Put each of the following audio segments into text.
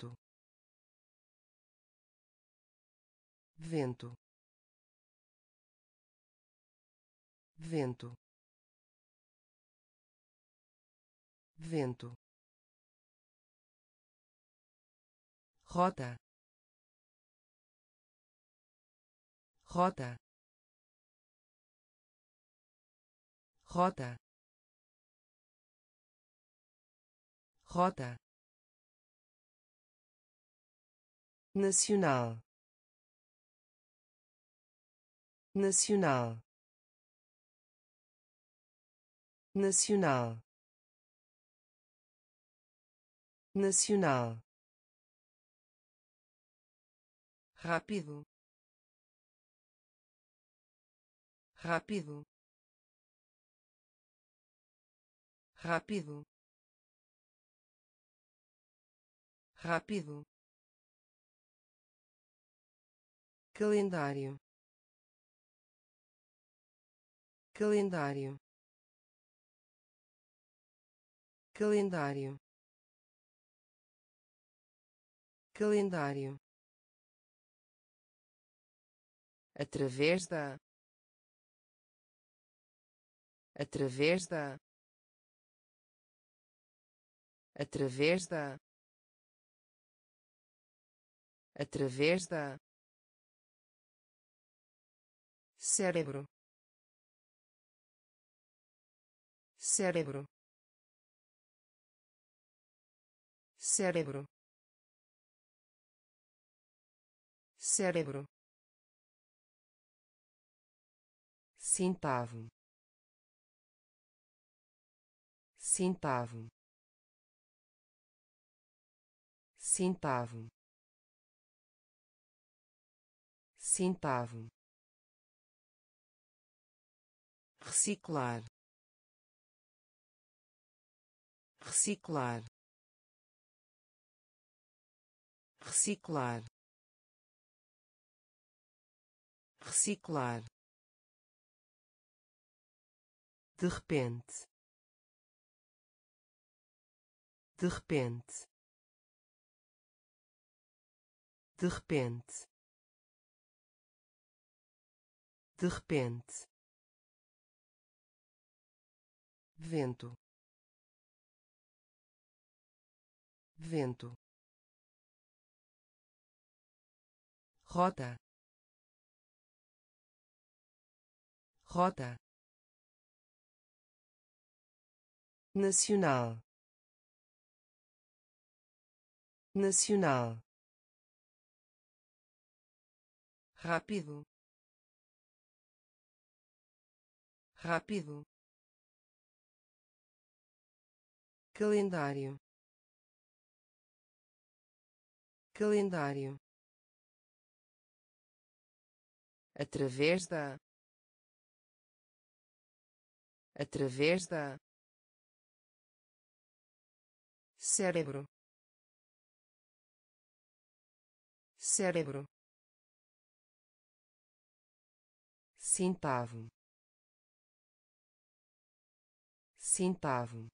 vento, vento, vento, vento, rota, rota, rota, rota, nacional, nacional, nacional, nacional, rápido, rápido, rápido, rápido, calendário, calendário, calendário, calendário, através da, através da, através da, através da, cérebro, cérebro, cérebro, cérebro, centavo, centavo, centavo, centavo, reciclar, reciclar, reciclar, reciclar, de repente, de repente, de repente, de repente, vento, vento, rota, rota, nacional, nacional, rápido, rápido, calendário, calendário, através da, através da, cérebro, cérebro, centavo, centavo,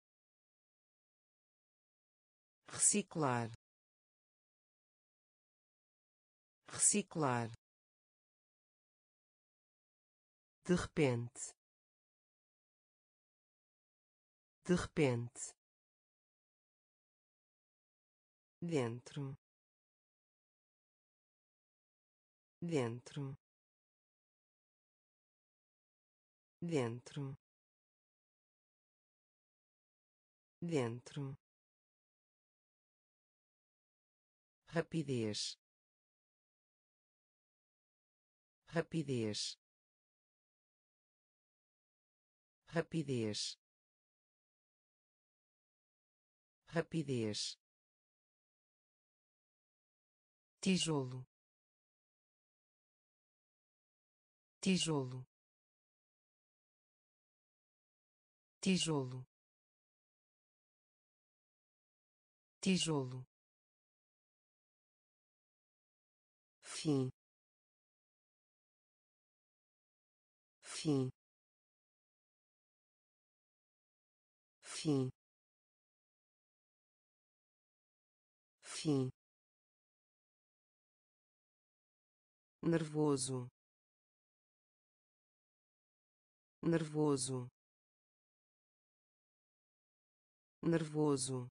reciclar, reciclar, de repente, de repente, dentro, dentro, dentro, dentro, rapidez, rapidez, rapidez, rapidez, tijolo, tijolo, tijolo, tijolo, fim, fim, fim, fim, nervoso, nervoso, nervoso,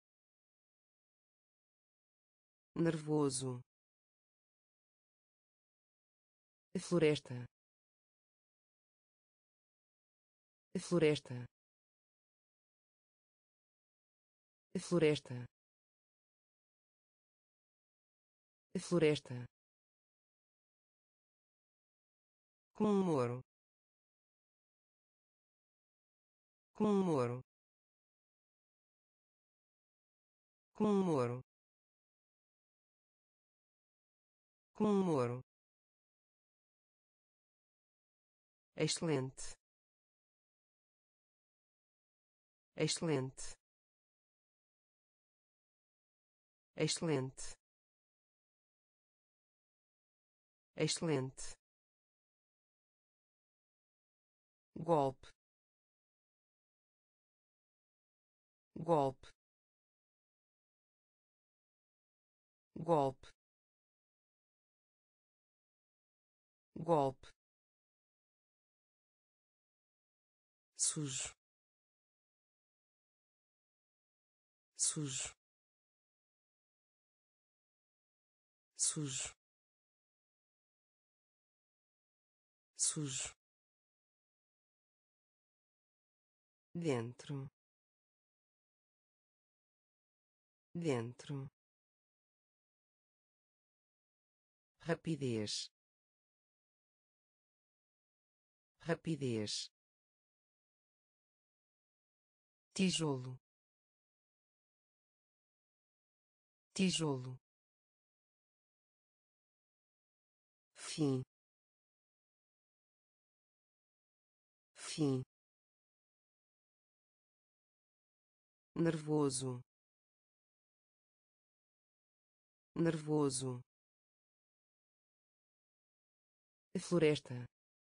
nervoso, floresta, floresta, floresta, floresta, comemoro, comemoro, comemoro, comemoro, excelente, excelente, excelente, excelente, golpe, golpe, golpe, golpe, sujo, sujo, sujo, sujo, dentro, dentro, rapidez, rapidez, tijolo, tijolo, fim, fim, nervoso, nervoso, floresta,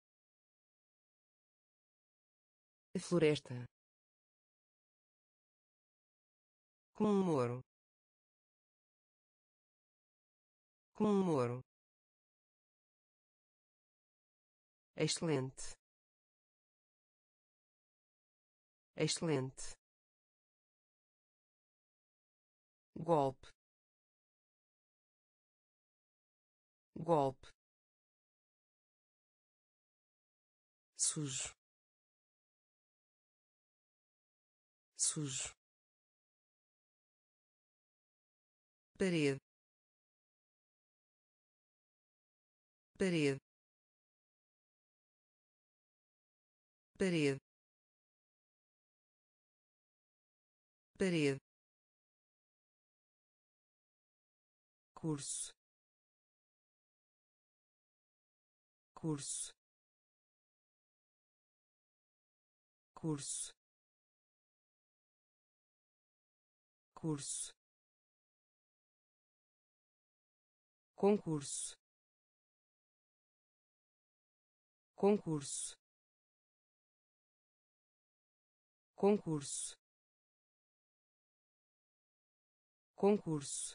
floresta, comemoro, comemoro, excelente, excelente, golpe, golpe, sujo, sujo, parede, parede, parede, parede, curso, curso, curso, curso, concurso, concurso, concurso, concurso,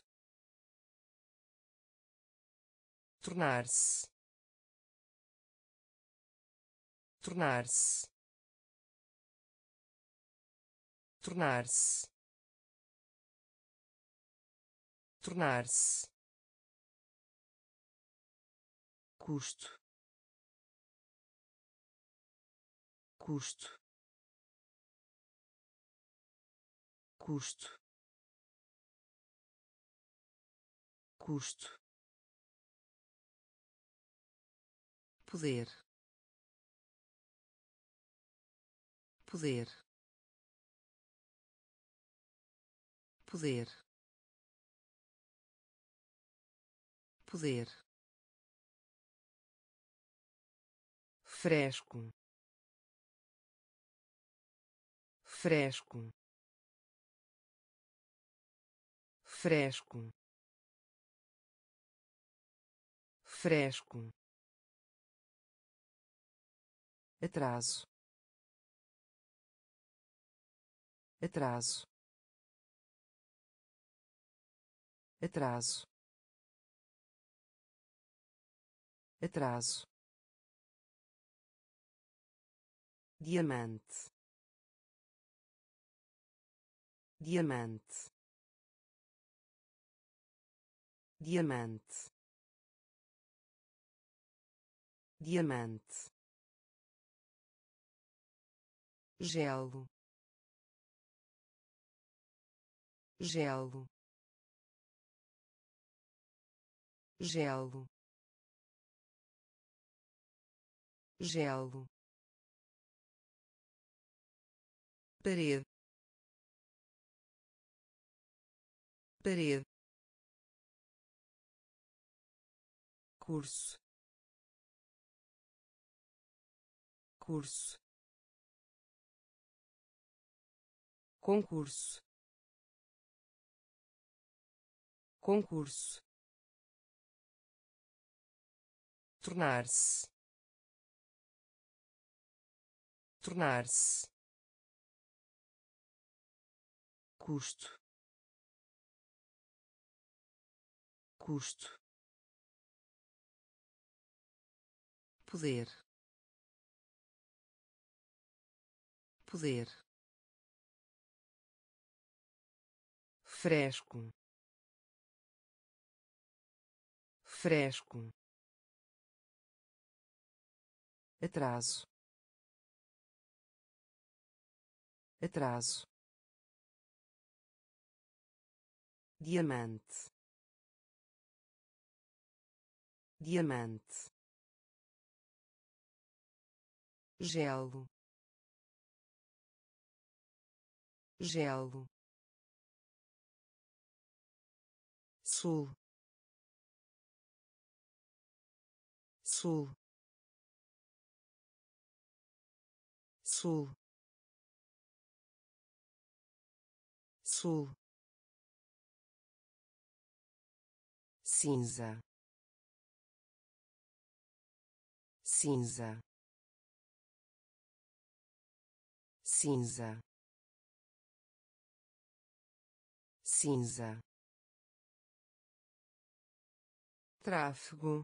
tornar-se, tornar-se, tornar-se, tornar-se, custo, custo, custo, custo, poder, poder, poder, poder, fresco, fresco, fresco, fresco, atraso, atraso, atraso, atraso, diamante, diamante, diamante, diamante, gelo, gelo, gelo, gelo, parede, parede, curso, curso, concurso, concurso, tornar-se, tornar-se, custo, custo, poder, poder, fresco, fresco, atraso, atraso, diamante, diamante, gelo, gelo, sul, sul, sul, sul, cinza, cinza, cinza, cinza, tráfego,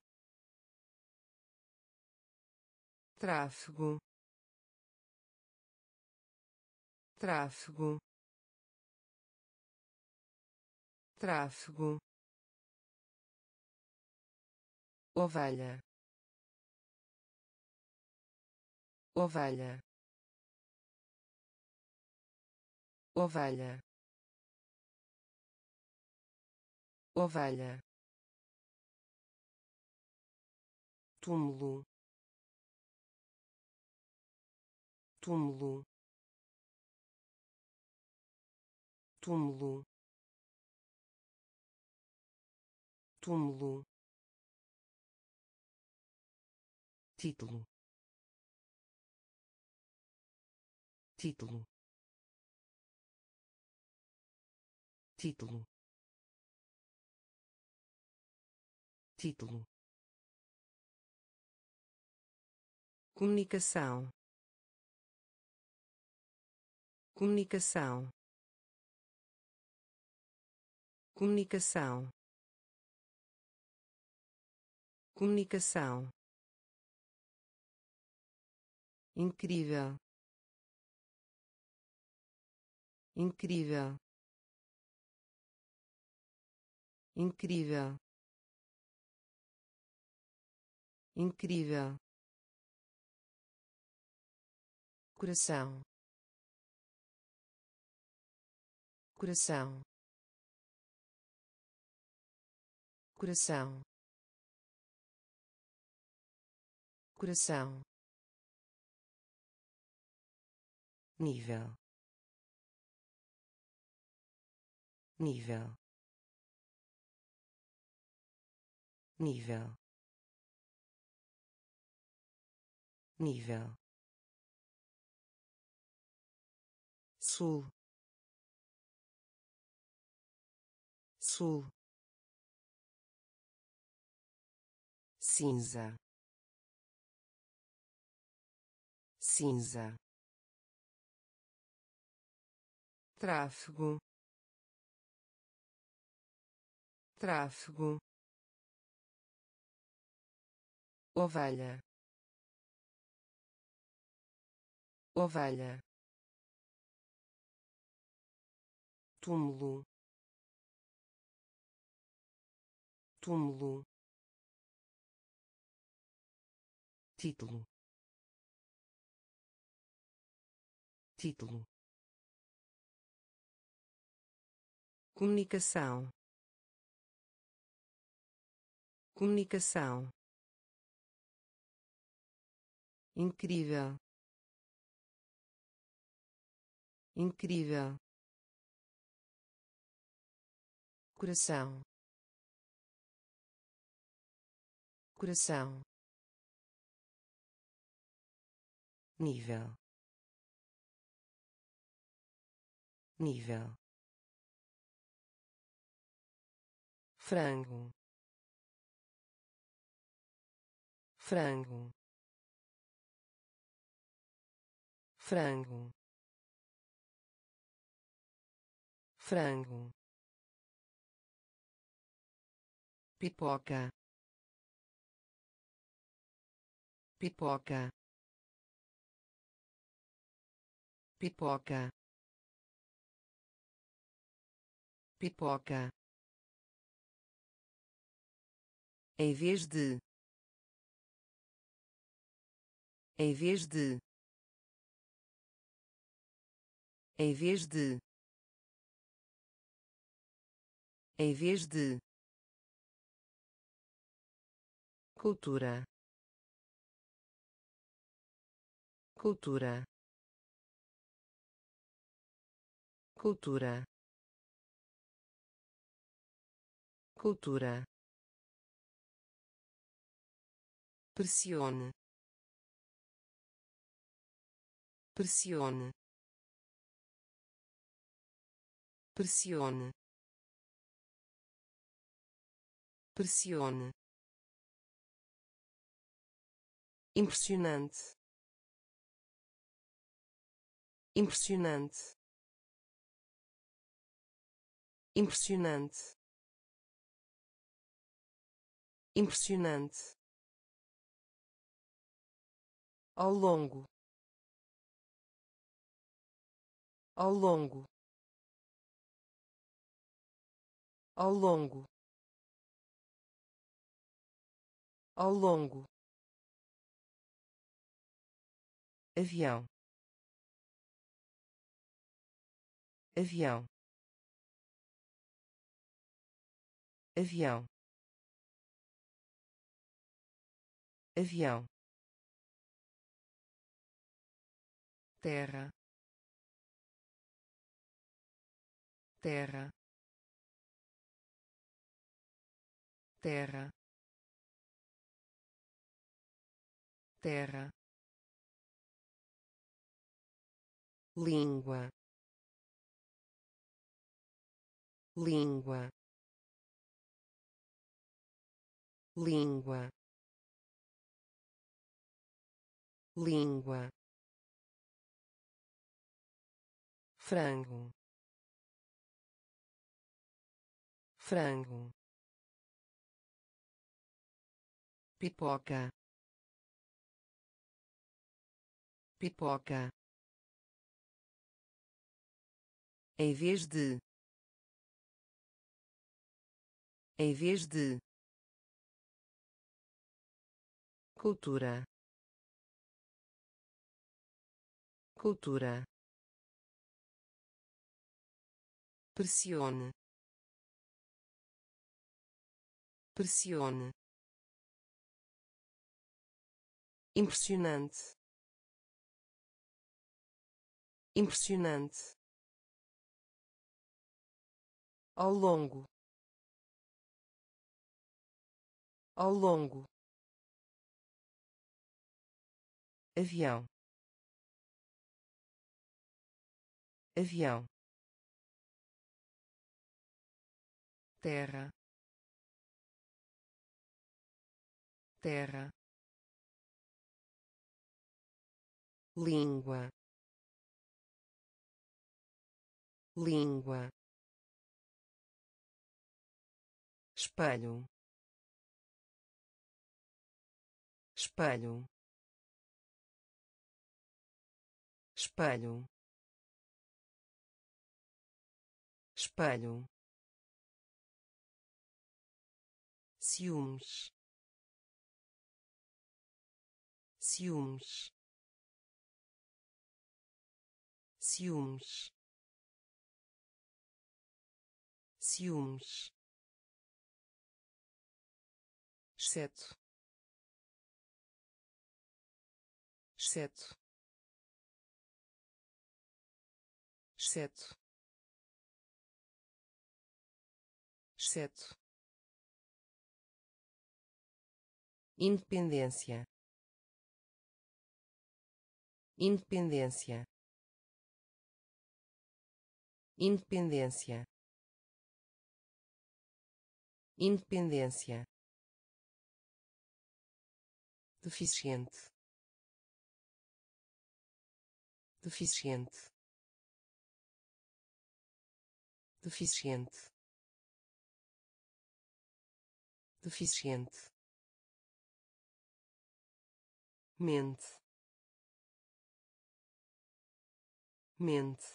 tráfego, tráfego, tráfego, ovelha, ovelha, ovelha, ovelha, túmulo, túmulo, túmulo, túmulo, título, título, título, título, comunicação, comunicação, comunicação, comunicação, incrível, incrível, incrível, incrível, coração, coração, coração, coração, nível, nível, nível, nível, sul, sul, cinza, cinza, tráfego, tráfego, ovelha, ovelha, túmulo, túmulo, título, título, comunicação, comunicação, incrível, incrível, coração, coração, nível, nível, frango, frango, frango, frango, pipoca, pipoca, pipoca, pipoca, em vez de, em vez de, em vez de, em vez de, cultura, cultura, cultura, cultura, pressione, pressione, pressione, pressione, impressionante, impressionante, impressionante, impressionante, ao longo, ao longo, ao longo, ao longo, avião, avião, avião, avião, terra, terra, terra, terra, língua, língua, língua, língua, frango, frango, pipoca, pipoca, em vez de, em vez de, cultura, cultura, pressione, pressione, impressionante, impressionante, ao longo, ao longo, avião, avião, terra, terra, língua, língua, espelho, espelho, espelho, espelho, ciúmes, ciúmes, ciúmes, ciúmes, exceto, exceto, exceto, exceto, independência, independência, independência, independência, deficiente, deficiente, deficiente, deficiente, mente, mente,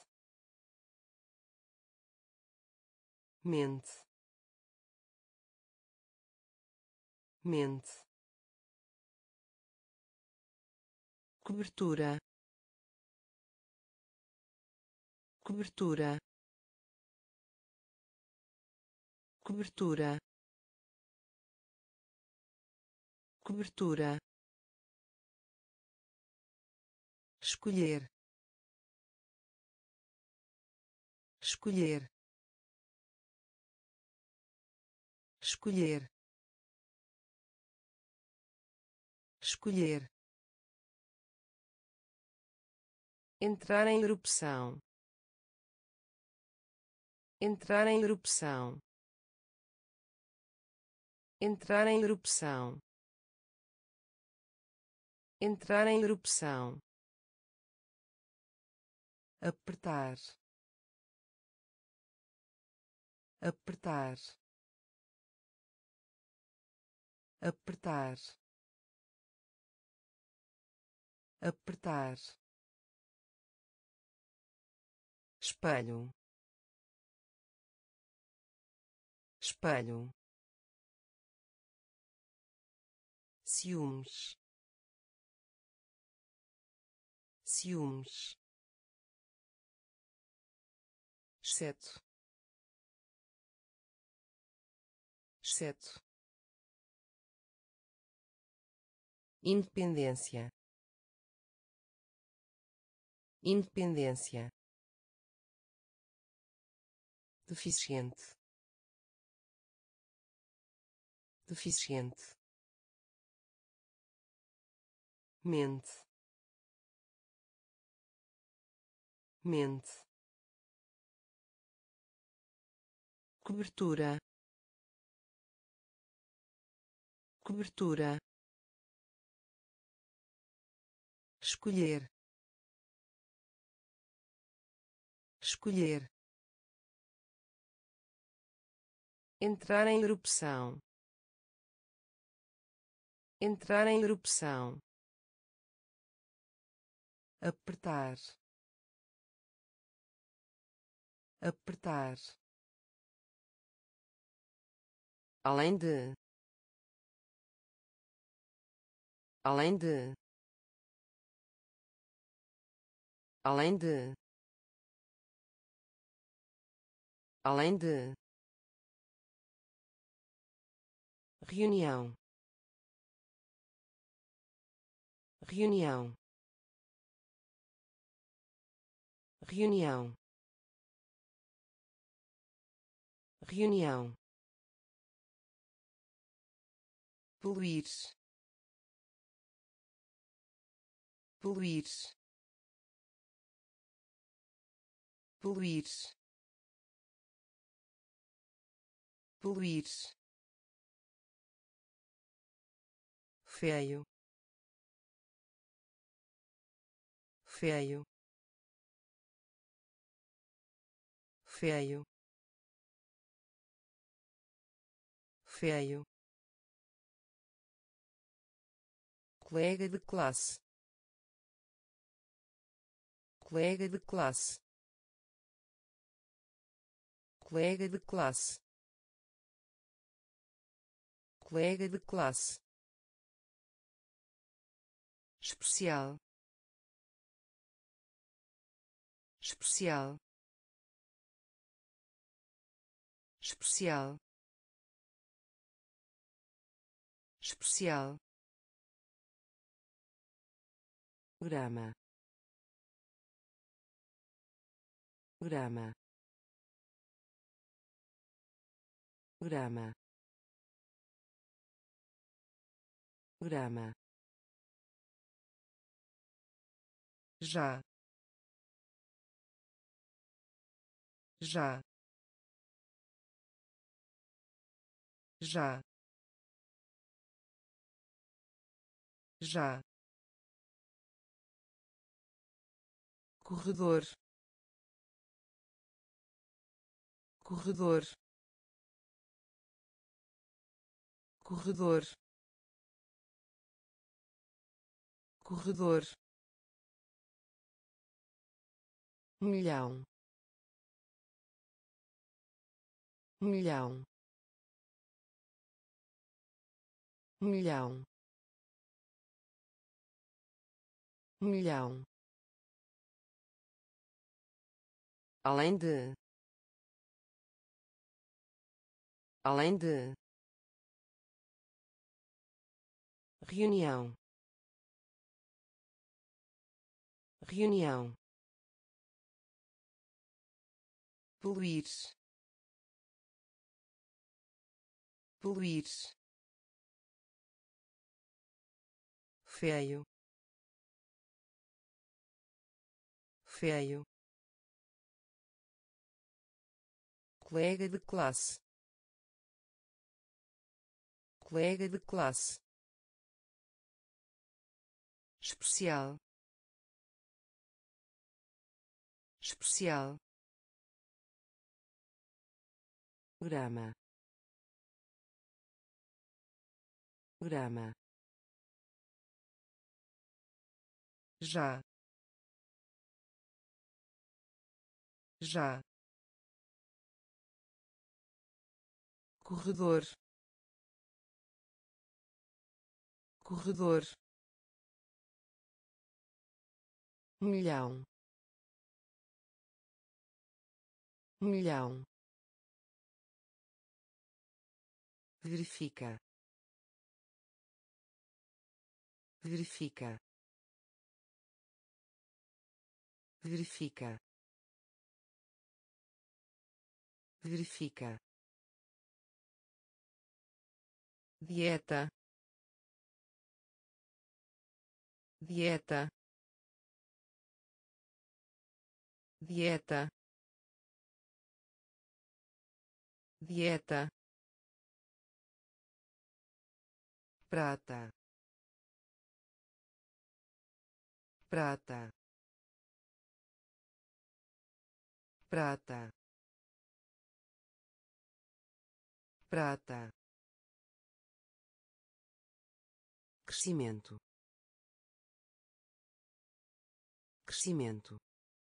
mente, mente, cobertura, cobertura, cobertura, cobertura, escolher, escolher, escolher, escolher, entrar em erupção, entrar em erupção, entrar em erupção, entrar em erupção, apertar, apertar, apertar, apertar, espelho, espelho, ciúmes, ciúmes, exceto, exceto, independência, independência, deficiente, deficiente, mente, mente, cobertura, cobertura, escolher, escolher, entrar em erupção, entrar em erupção, apertar, apertar, além de, além de, além de, além de, reunião, reunião, reunião, reunião, poluir, poluir, poluir, poluir, feio, feio, feio, feio, colega de classe, colega de classe, colega de classe, colega de classe, especial, especial, especial, especial, grama, grama, grama, grama, já, já, já, já, corredor, corredor, corredor, corredor, milhão, milhão, milhão, milhão, além de, além de, reunião, reunião, poluir, poluir, feio, feio, colega de classe, colega de classe, especial, especial, grama, grama, já, já, corredor, corredor, milhão, milhão, verifica, verifica, verifica, verifica, dieta, dieta, dieta, dieta, prata, prata, prata, prata, crescimento, crescimento,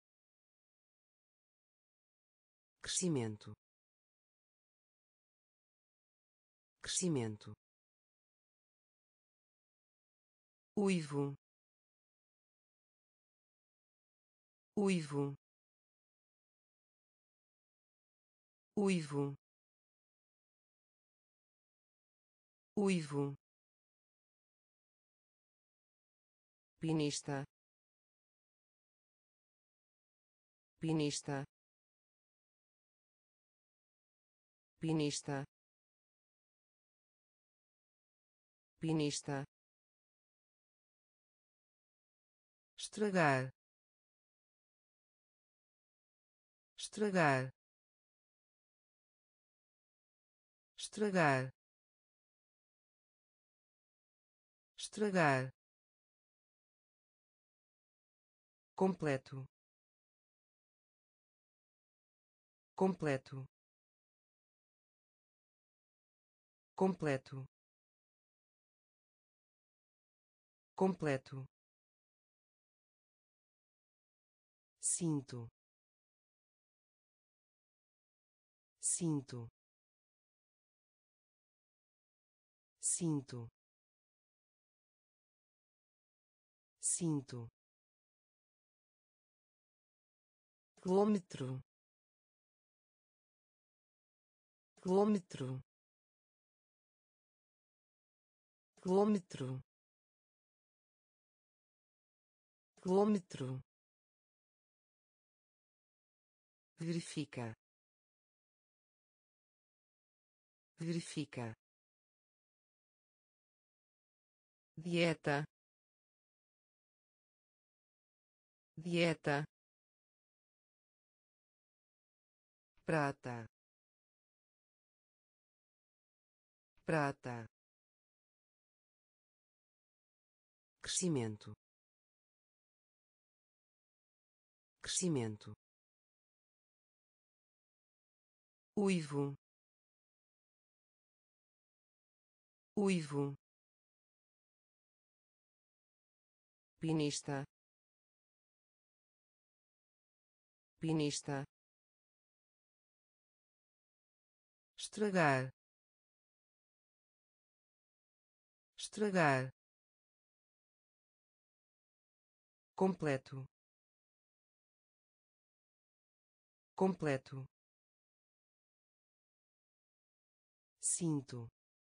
crescimento, crescimento, uivo, uivo, uivo, uivo, pinista, pinista, pinista, pinista, estragar, estragar, estragar, estragar, completo, completo, completo, completo, cinto, cinto, cinto, cinto, quilômetro, quilômetro, quilômetro, quilômetro, verifica, verifica, dieta, dieta, prata, prata, crescimento, crescimento, uivo, uivo, pinista, pinista, estragar, estragar, completo, completo, cinto,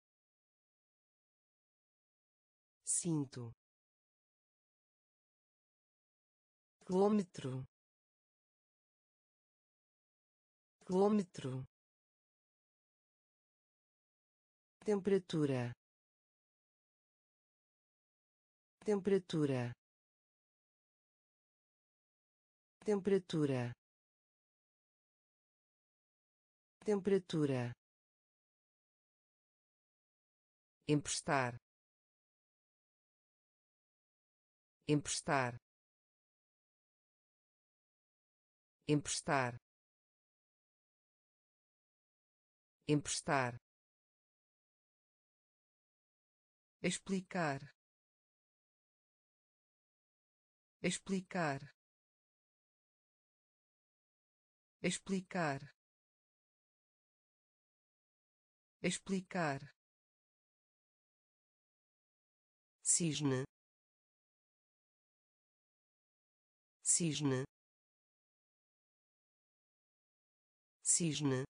cinto, quilômetro, quilômetro, temperatura, temperatura, temperatura, temperatura, emprestar, emprestar, emprestar, emprestar, explicar, explicar, explicar, explicar, cisne, cisne, cisne,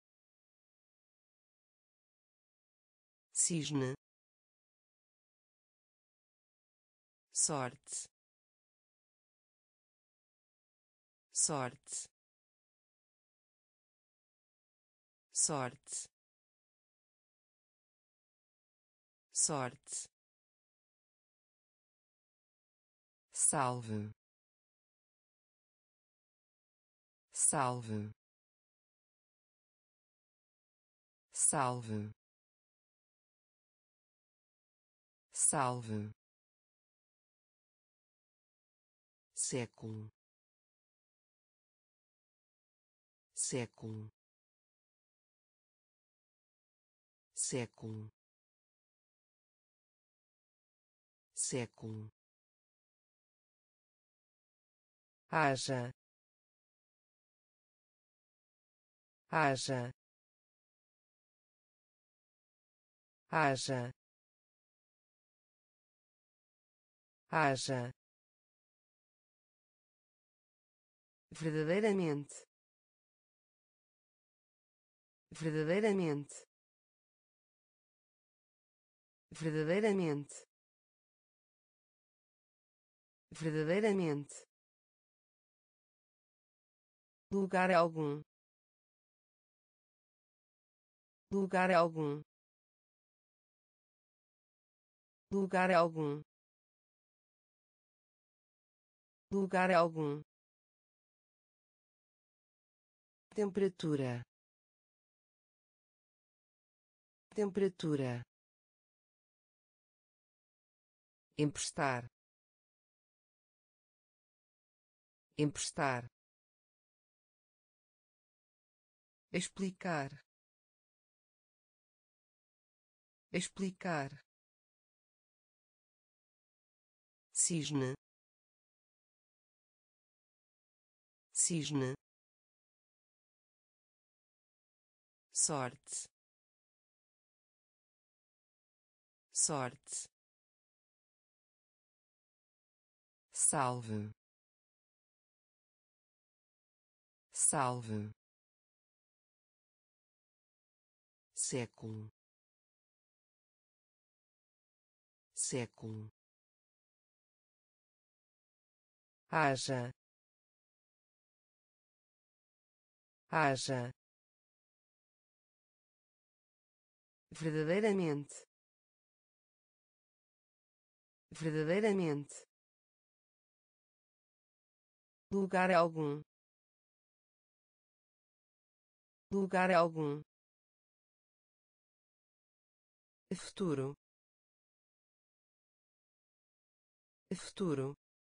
cisne, sorte, sorte, sorte, sorte, salve, salve, salve, salve, século, século, século, século, haja, haja, haja, haja, verdadeiramente, verdadeiramente, verdadeiramente, verdadeiramente, lugar algum, lugar algum, lugar algum, lugar algum, temperatura, temperatura, emprestar, emprestar, explicar, explicar, cisne, cisne, sorte, sorte, salve, salve, século, século, haja, haja, verdadeiramente, verdadeiramente, lugar algum, lugar algum, futuro, futuro,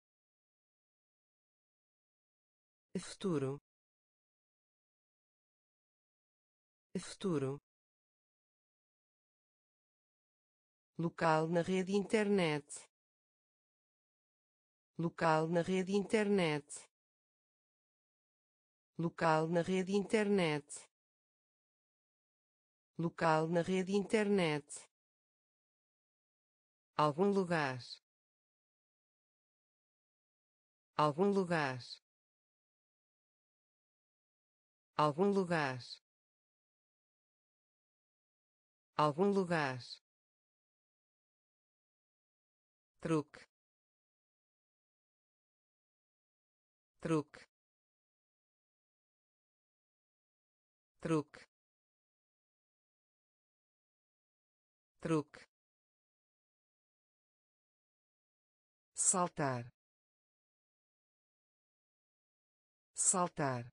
futuro, futuro, local na rede internet, local na rede internet, local na rede internet, local na rede internet, algum lugar, algum lugar, algum lugar, algum lugar, truque, truque, truque, truque, saltar, saltar,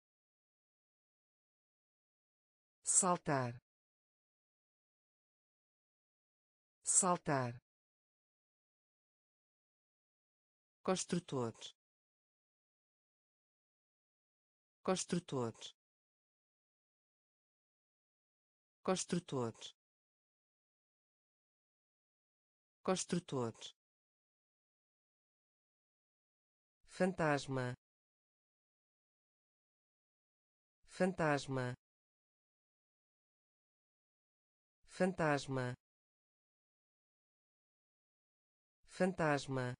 saltar, saltar, construtor, construtor, construtor, construtor, fantasma, fantasma, fantasma, fantasma,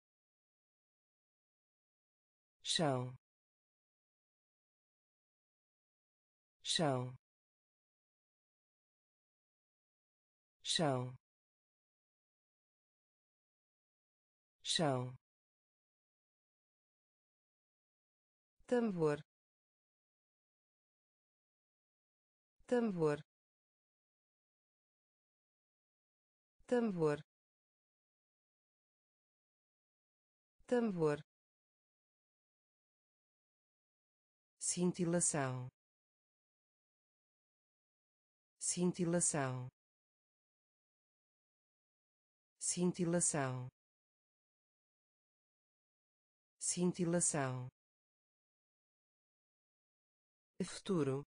chão, chão, chão, chão, tambor, tambor, tambor, tambor, cintilação, cintilação, cintilação, cintilação, futuro,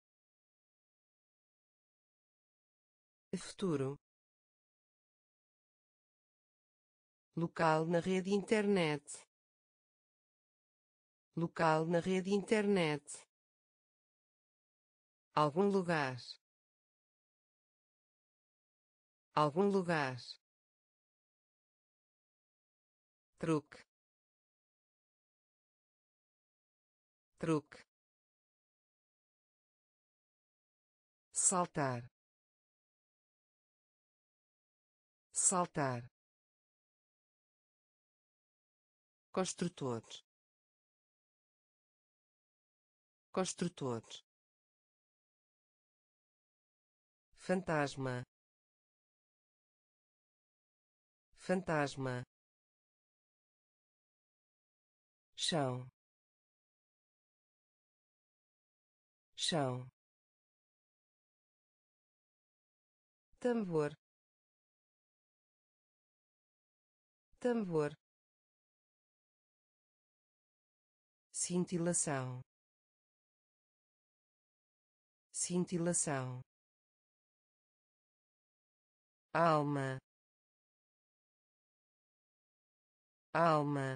futuro, local na rede internet, local na rede internet, algum lugar, algum lugar, truque, truque, saltar, saltar, construtor, construtor, fantasma, fantasma, chão, chão, tambor, tambor, cintilação, cintilação, alma, alma,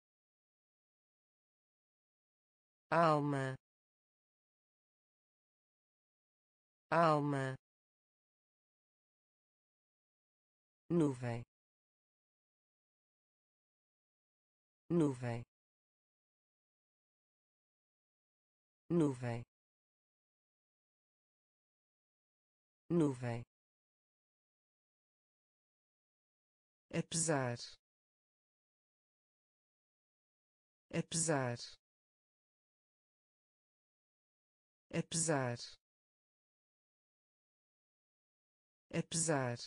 alma, alma, nuvem, nuvem, nuvem, nuvem, apesar, apesar, apesar, apesar,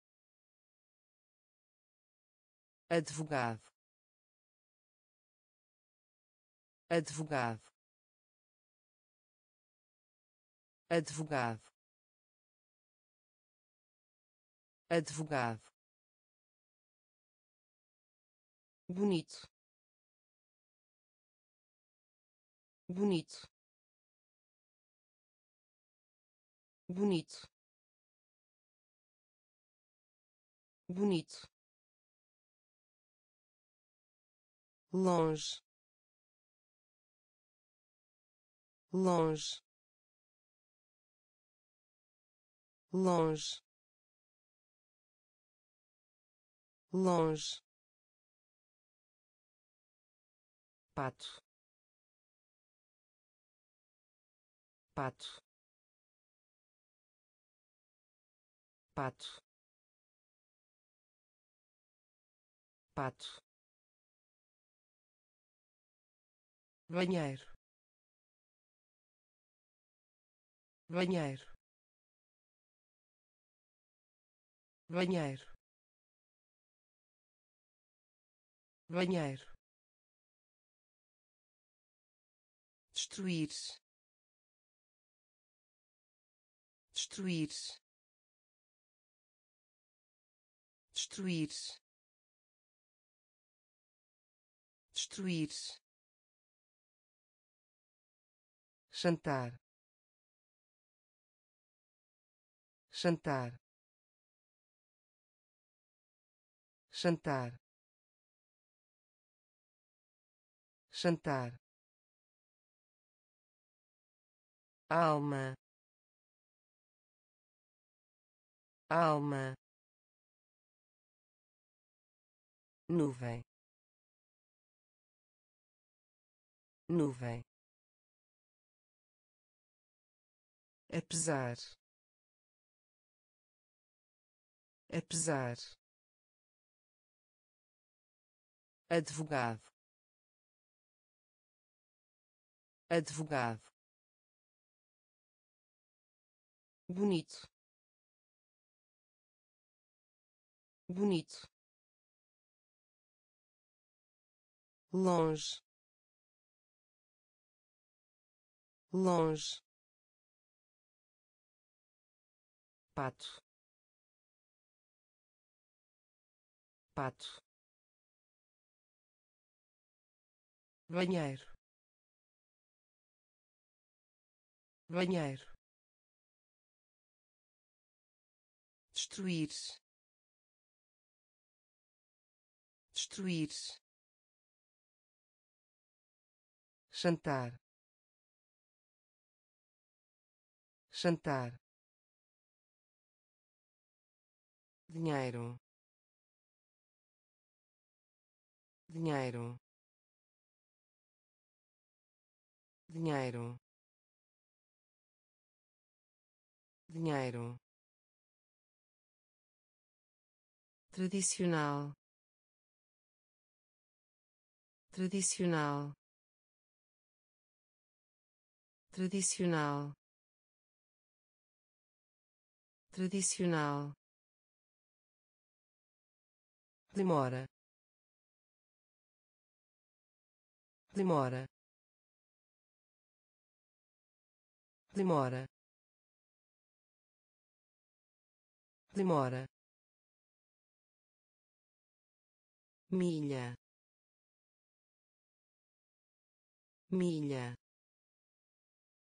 advogado, advogado, advogado, advogado, bonito, bonito, bonito, bonito, longe, longe, longe, longe, pato, pato, pato, pato, banheiro, banheiro, banheiro, banheiro, destruir, destruir, destruir, destruir, jantar, jantar, jantar, jantar, alma, alma, nuvem, nuvem, apesar, apesar, advogado, advogado, bonito, bonito, longe, longe, pato, pato, banheiro, banheiro, destruir, destruir, jantar, jantar, dinheiro, dinheiro, dinheiro, dinheiro, tradicional, tradicional, tradicional, tradicional, demora, demora, demora, demora, milha, milha,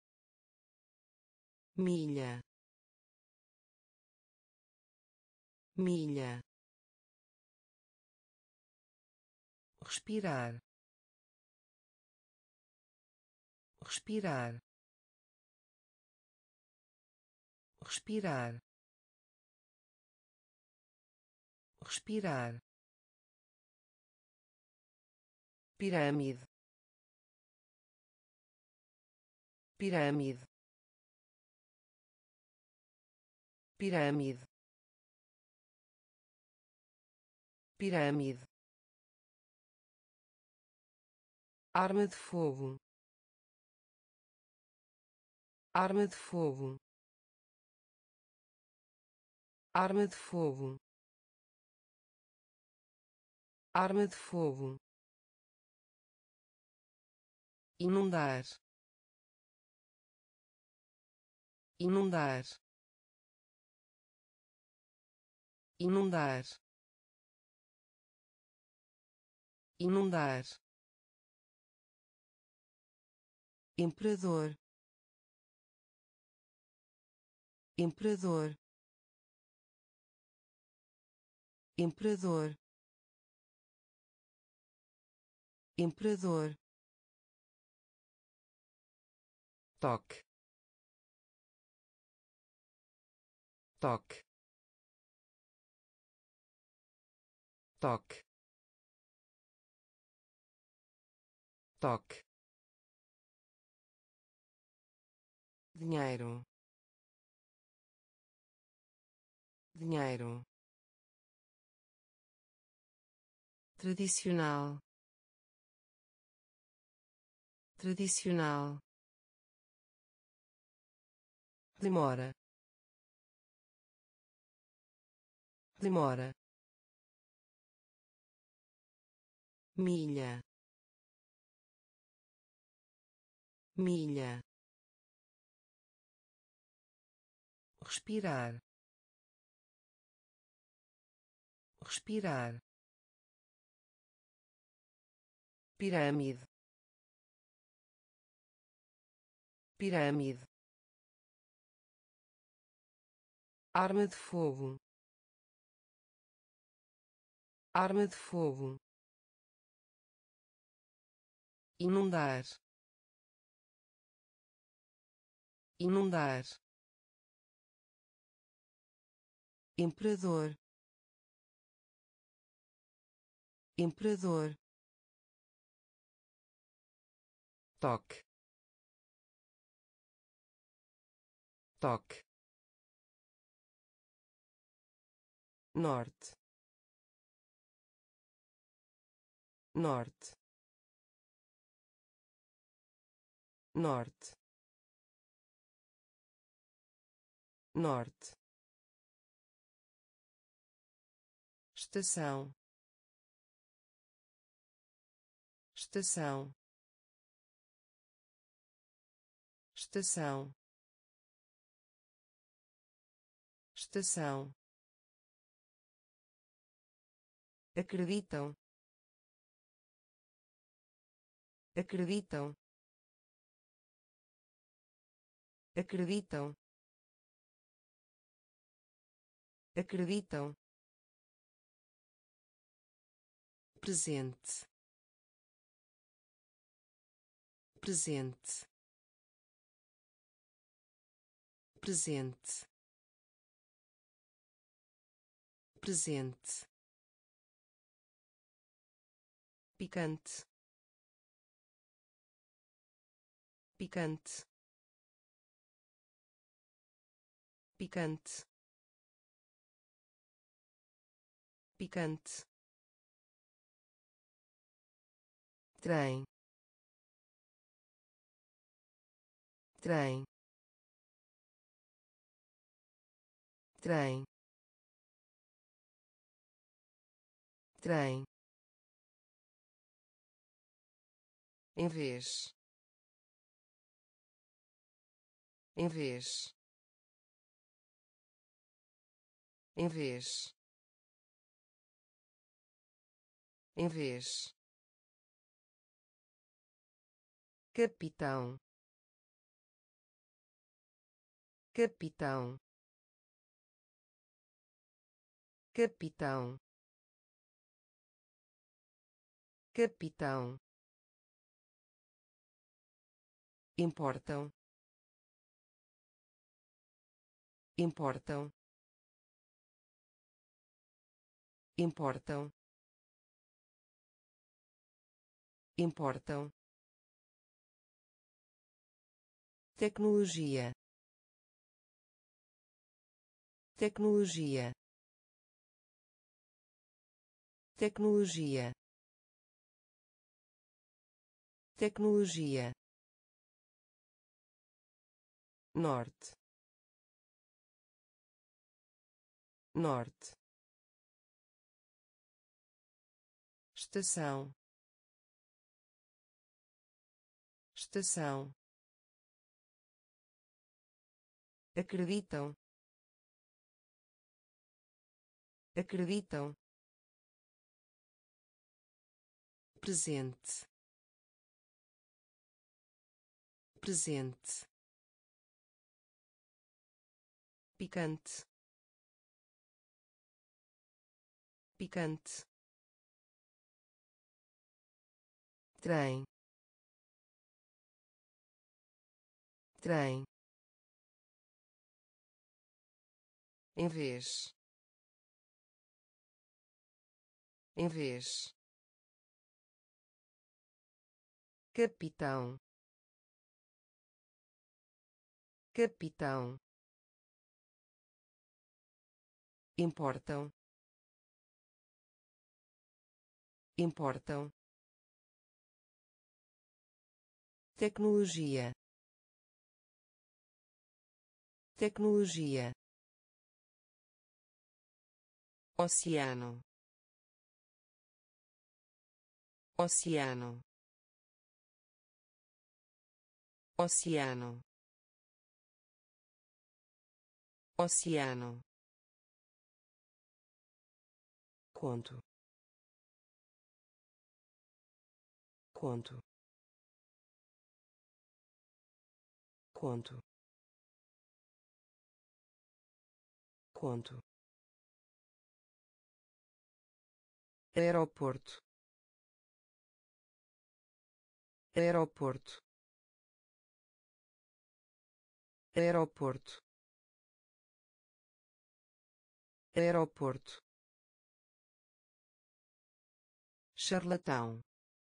milha, milha, respirar, respirar, respirar, respirar, pirâmide, pirâmide, pirâmide, pirâmide, arma de fogo, arma de fogo, arma de fogo, arma de fogo, inundar, inundar, inundar, inundar, imperador, imperador, imperador, imperador, toque, toque, toque, toque, dinheiro, dinheiro, tradicional, tradicional, demora, demora, milha, milha, respirar, respirar, pirâmide, pirâmide, arma de fogo, arma de fogo, inundar, inundar, imperador, imperador, toque, toque, norte, norte, norte, norte, estação, estação, estação, estação, acreditam, acreditam, acreditam, acreditam, presente, presente, presente, presente, picante, picante, picante, picante, trem, trem, trem, trem, em vez, em vez, em vez, em vez, capitão, capitão, capitão, capitão, importam, importam, importam, importam, tecnologia, tecnologia, tecnologia, tecnologia, norte, norte, estação, estação, acreditam, acreditam, presente, presente, picante, picante, trem, trem, em vez, em vez, capitão, capitão, importam, importam, tecnologia, tecnologia, oceano, oceano, oceano, oceano, conto, conto, conto, conto, aeroporto, aeroporto, aeroporto, aeroporto, charlatão,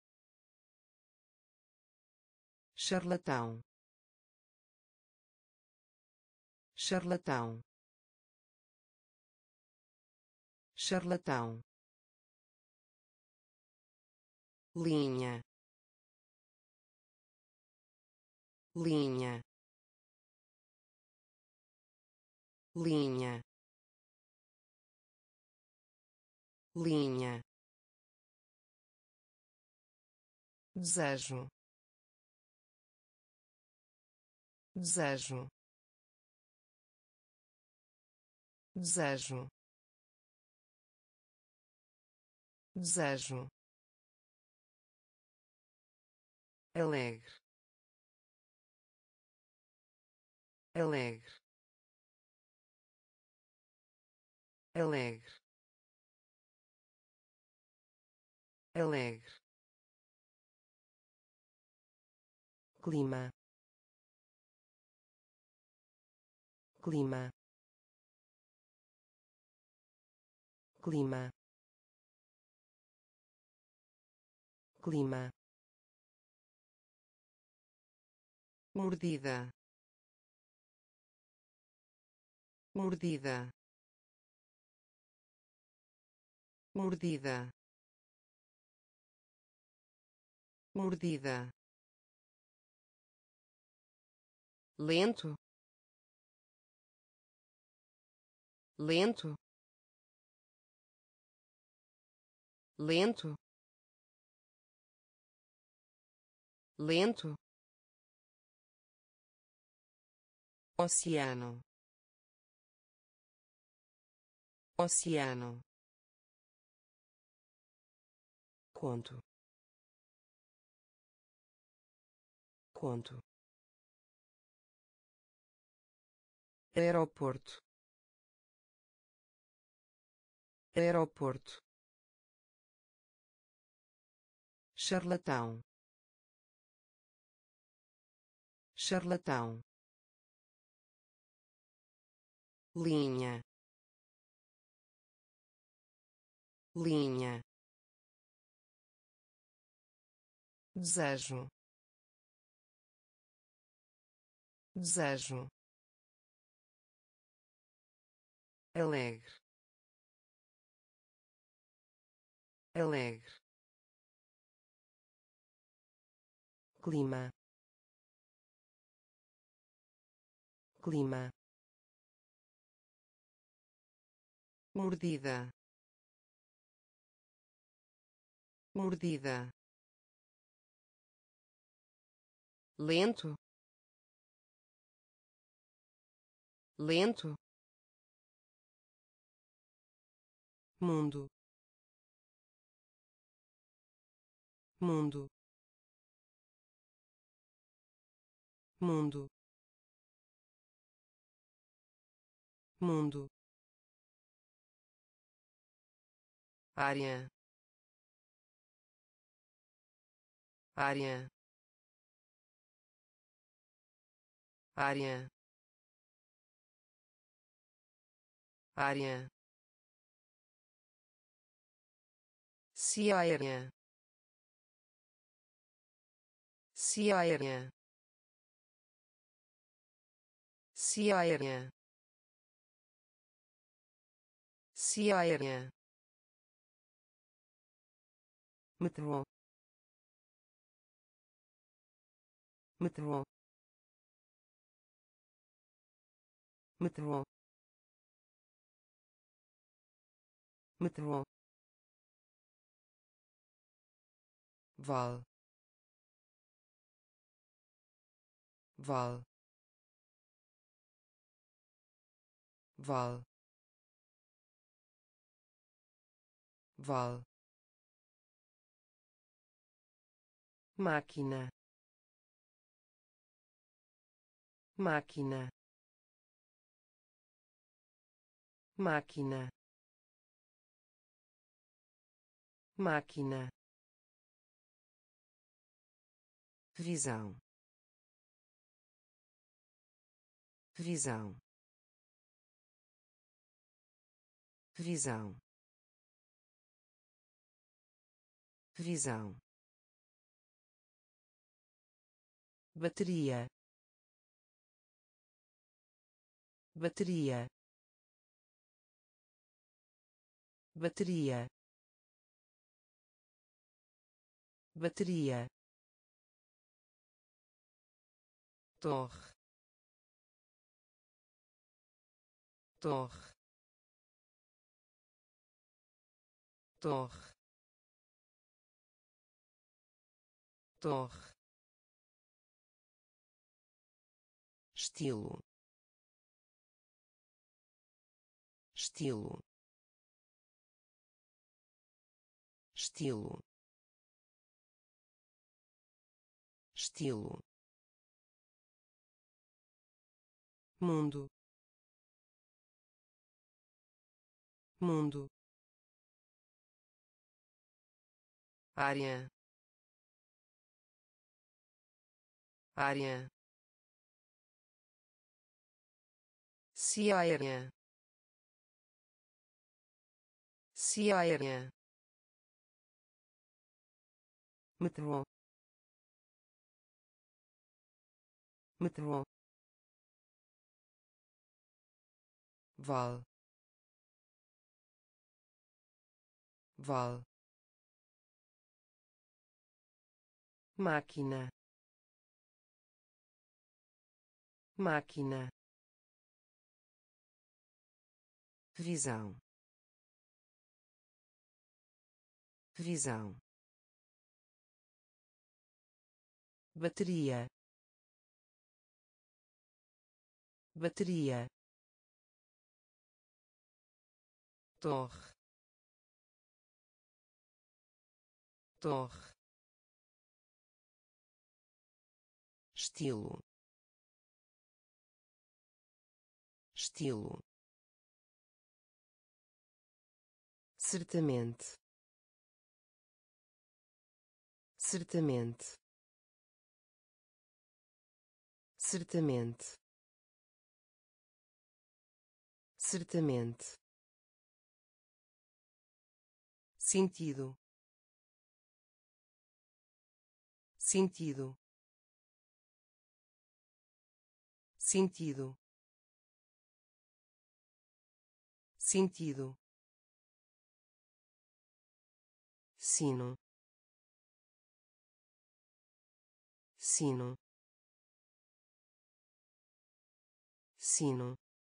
charlatão, charlatão, charlatão, linha, linha, linha, linha, desejo, desejo, desejo, desejo, alegre, alegre, alegre, alegre, clima, clima, clima, clima, mordida, mordida, mordida, mordida, lento, lento, lento, lento, oceano, oceano, conto, conto, aeroporto, aeroporto, charlatão, charlatão, linha, linha, desejo, desejo, alegre, alegre, clima, clima, mordida, mordida, lento, lento, mundo, mundo, mundo, mundo, área, área, área, área, cia aérea, cia aérea, cia aérea, cia aérea, metrô, metrô, metrô, metrô, val, val, val, val, máquina, máquina, máquina, máquina, visão, visão, visão, visão, bateria, bateria, bateria, bateria, torre, torre, torre, torre, estilo, estilo, estilo, estilo, mundo, mundo, área, área, cia aérea, cia aérea, metrô, metrô, val, val, máquina, máquina, visão, visão, bateria, bateria, torre, torre, estilo, estilo, certamente, certamente, certamente, certamente, sentido, sentido, sentido, sentido, sino, sino, sino,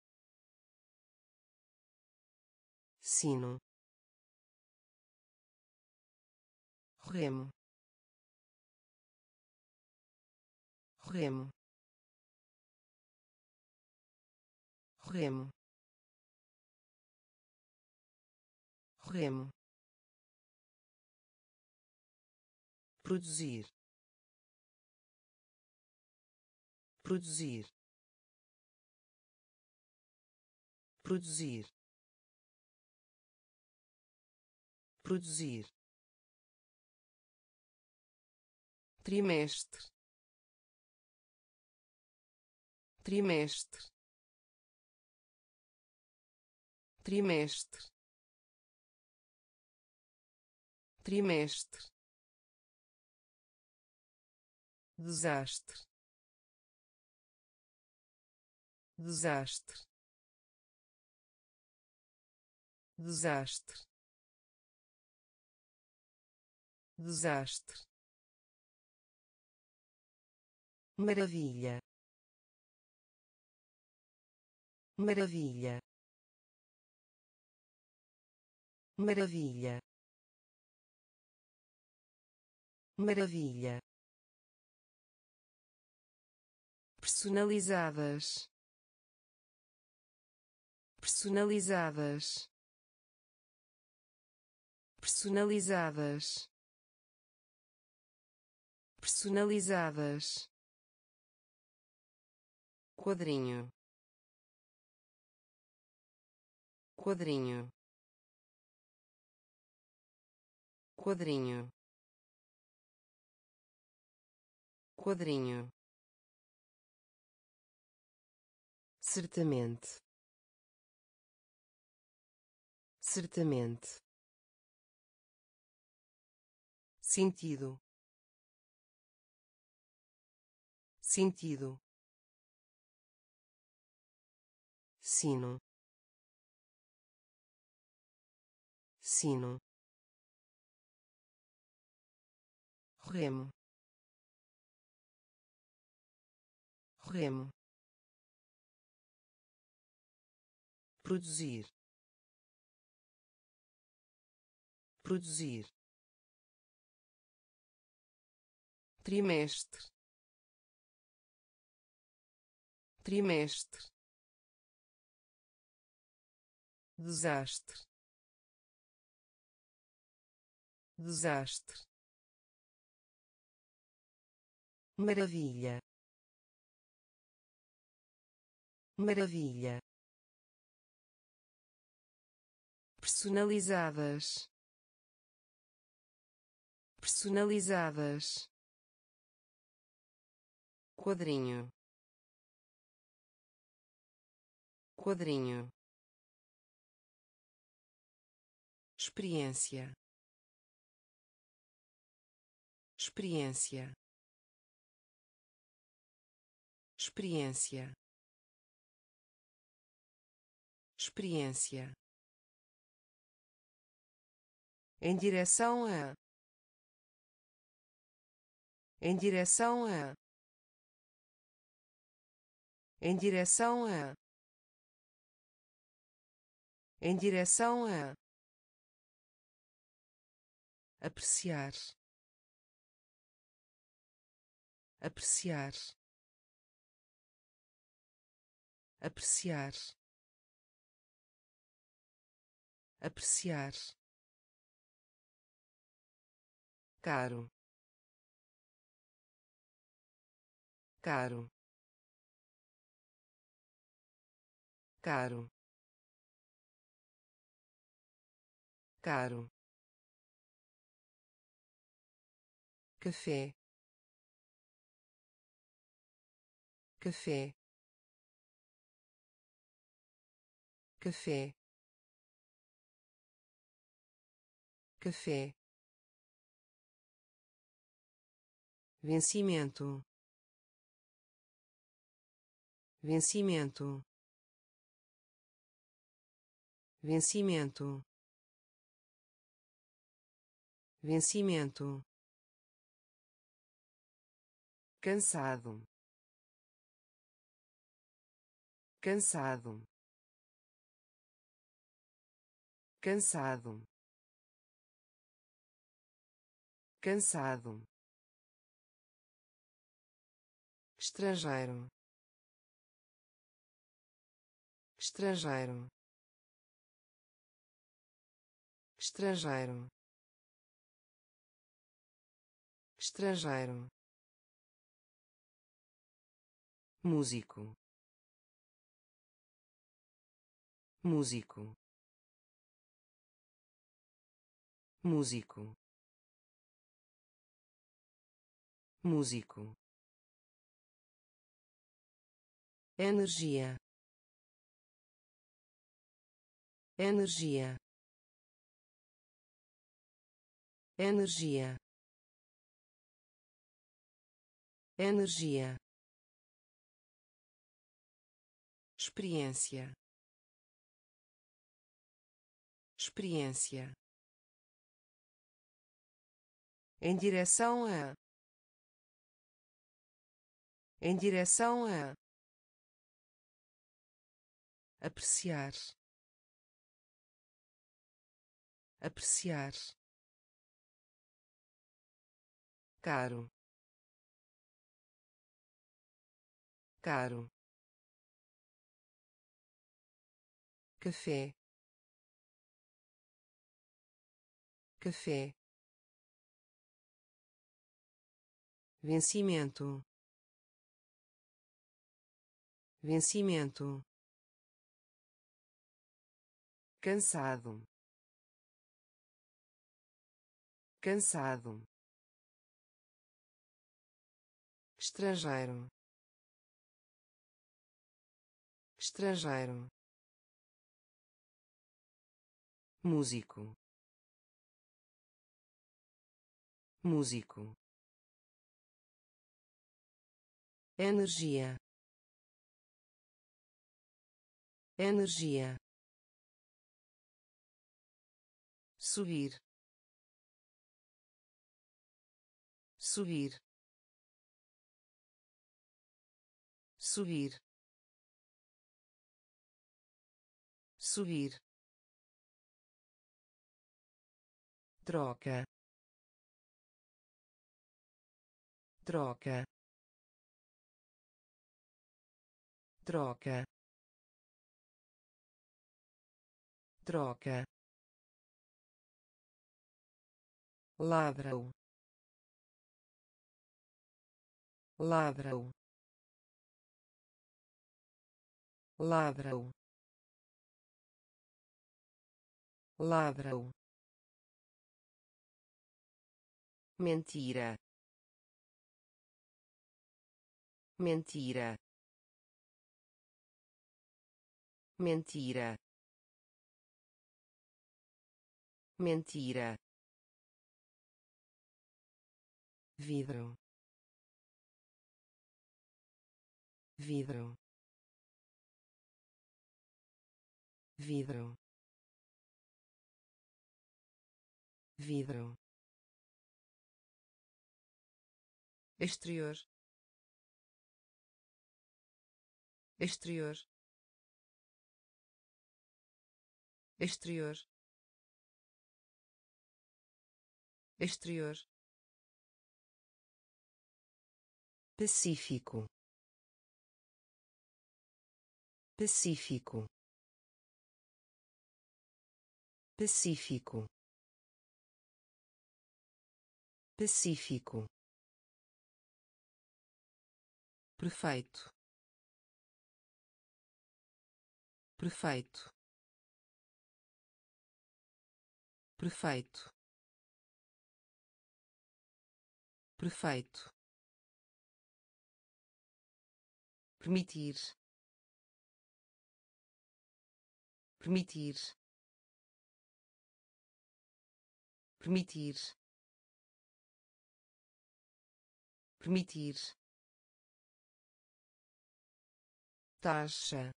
sino, remo, remo, remo, remo, produzir, produzir, produzir, produzir, trimestre, trimestre, trimestre, trimestre, desastre, desastre, desastre, desastre, maravilha, maravilha, maravilha, maravilha, personalizadas, personalizadas, personalizadas, personalizadas, quadrinho, quadrinho, quadrinho, quadrinho, certamente, certamente, sentido, sentido, sino, sino, remo, remo, produzir, produzir, trimestre, trimestre, desastre, desastre, maravilha, maravilha, personalizadas, personalizadas, quadrinho, quadrinho, experiência, experiência, experiência, experiência, em direção a, em direção a, em direção a, em direção a, apreciar, apreciar, apreciar, apreciar, caro, caro, caro, caro, café, café, café, café, vencimento, vencimento, vencimento, vencimento, cansado, cansado, cansado, cansado, estrangeiro, estrangeiro, estrangeiro, estrangeiro, músico, músico, músico, músico, energia, energia, energia, energia, experiência, experiência, em direção a, em direção a, apreciar, apreciar, caro, caro, café, café, vencimento, vencimento, cansado, cansado, estrangeiro, estrangeiro, músico, músico, energia, energia, subir, subir, subir, subir, troca, troca, troca, troca, ladrão, ladrão, ladrão, ladrão, mentira, mentira, mentira, mentira, vidro, vidro, vidro, vidro, exterior, exterior, exterior, exterior, pacífico, pacífico, pacífico, pacífico, perfeito, perfeito, perfeito, perfeito, permitir, permitir, permitir, permitir, taxa,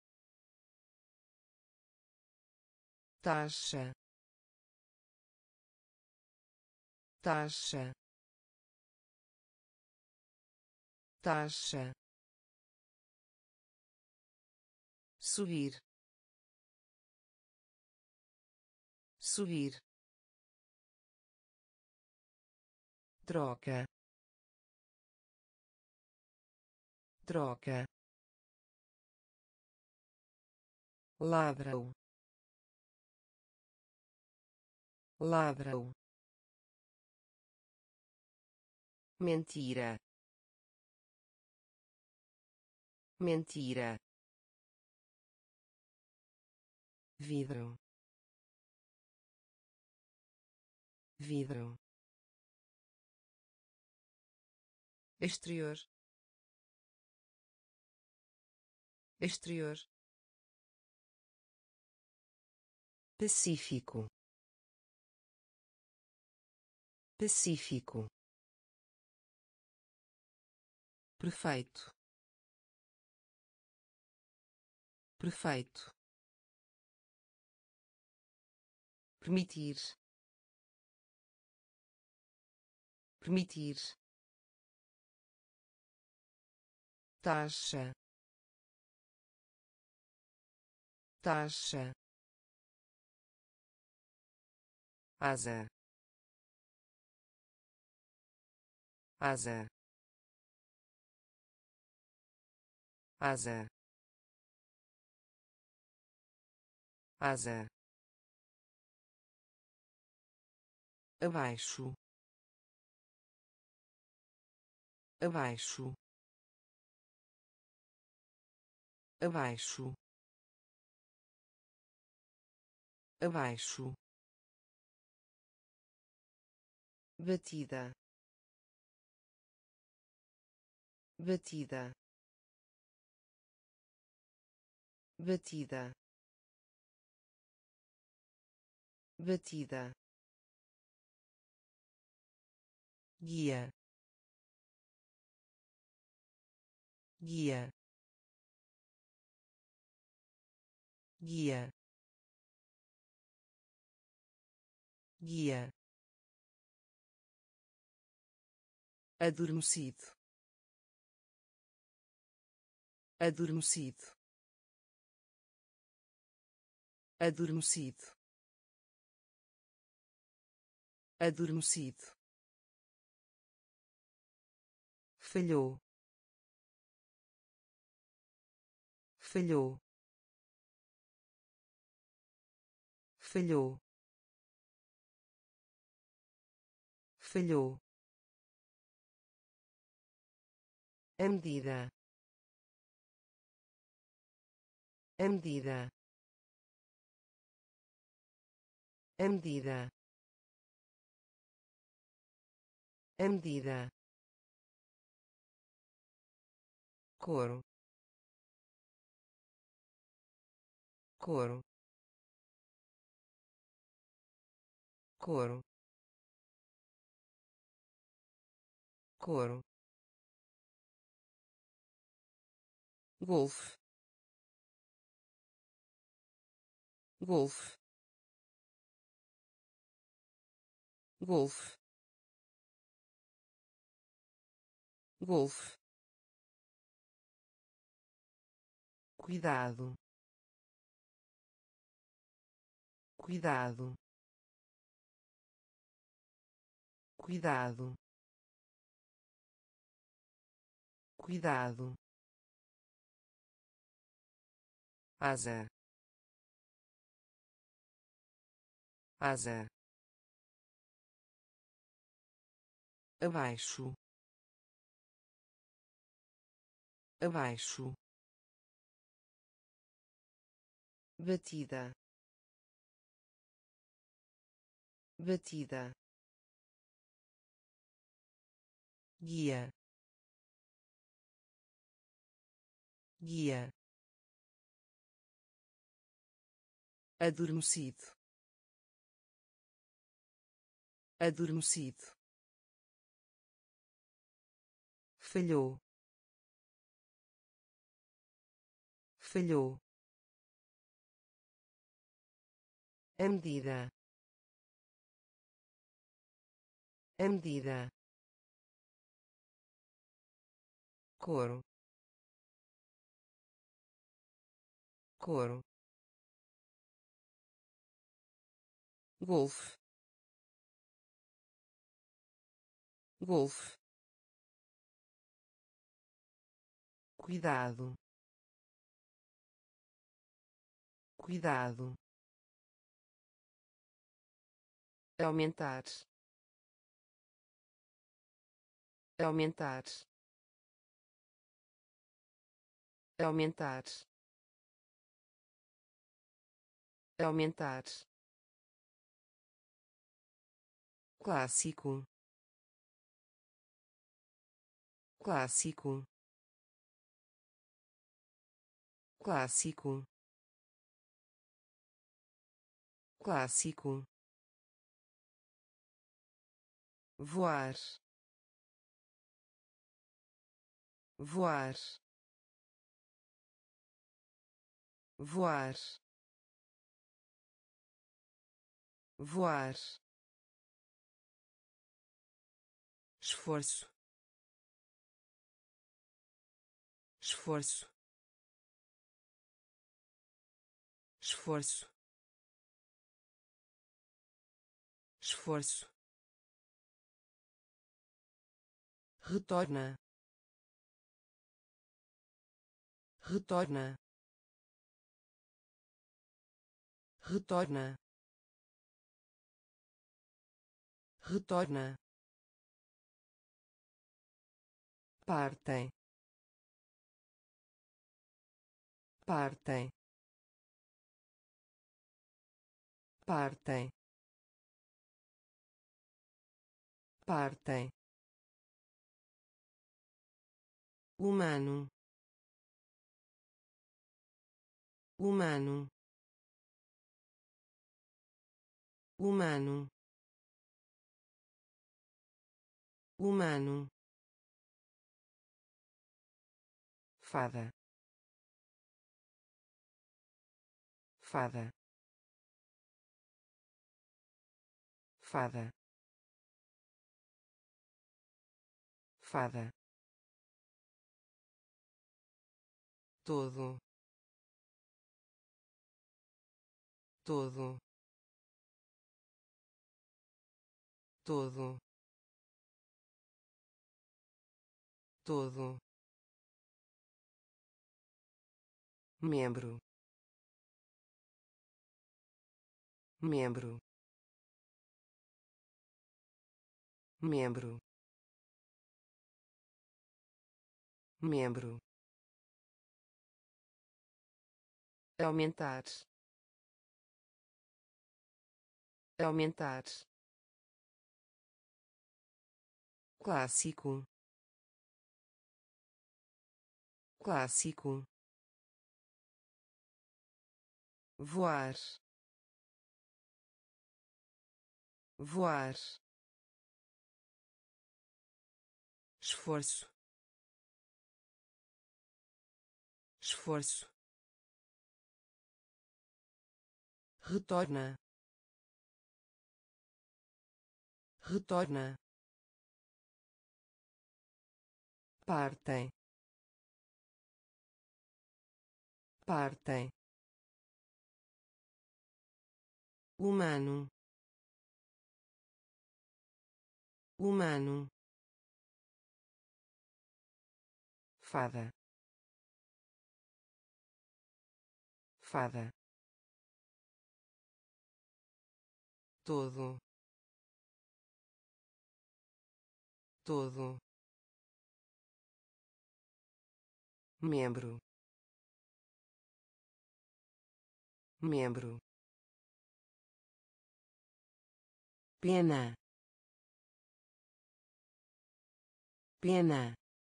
taxa, taxa, taxa, subir, subir, troca, troca, ladrão, ladrão, mentira, mentira, vidro, vidro, exterior, exterior, pacífico, pacífico, perfeito, perfeito, permitir, permitir, taxa, taxa, asa, asa, asa, asa, abaixo, abaixo, abaixo, abaixo, batida, batida, batida, batida, guia, guia, guia, guia, adormecido, adormecido, adormecido, adormecido, falhou, falhou, falhou, falhou, a medida, a medida, a medida, a medida, couro, couro, couro, couro, golfe, golfe, golfe, golfe, cuidado, cuidado, cuidado, cuidado, asa, asa, abaixo, abaixo, batida, batida, guia, guia, adormecido, adormecido, falhou, falhou, a medida, a medida, couro, couro, golfe, golfe, cuidado, cuidado, aumentar, aumentar, aumentar, aumentar, clássico, clássico, clássico, clássico, voar, voar, voar, voar, esforço, esforço, esforço, esforço, retorna, retorna, retorna, retorna, partem, partem, partem, partem, humano, humano, humano, humano, fada, fada, fada, fada, todo, todo, todo, todo, membro, membro, membro, membro, aumentar, aumentar, clássico, clássico, voar, voar, esforço, esforço, retorna, retorna, partem, partem, humano, humano, fada, fada, todo, todo, membro, membro, pena, pena,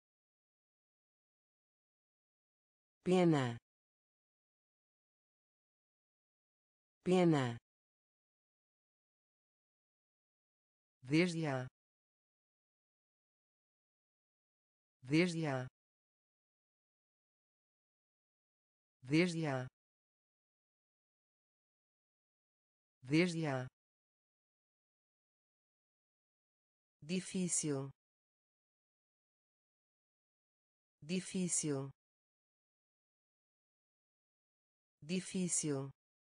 pena, pena, desde a, desde a, desde a, desde a, difícil, difícil, difícil,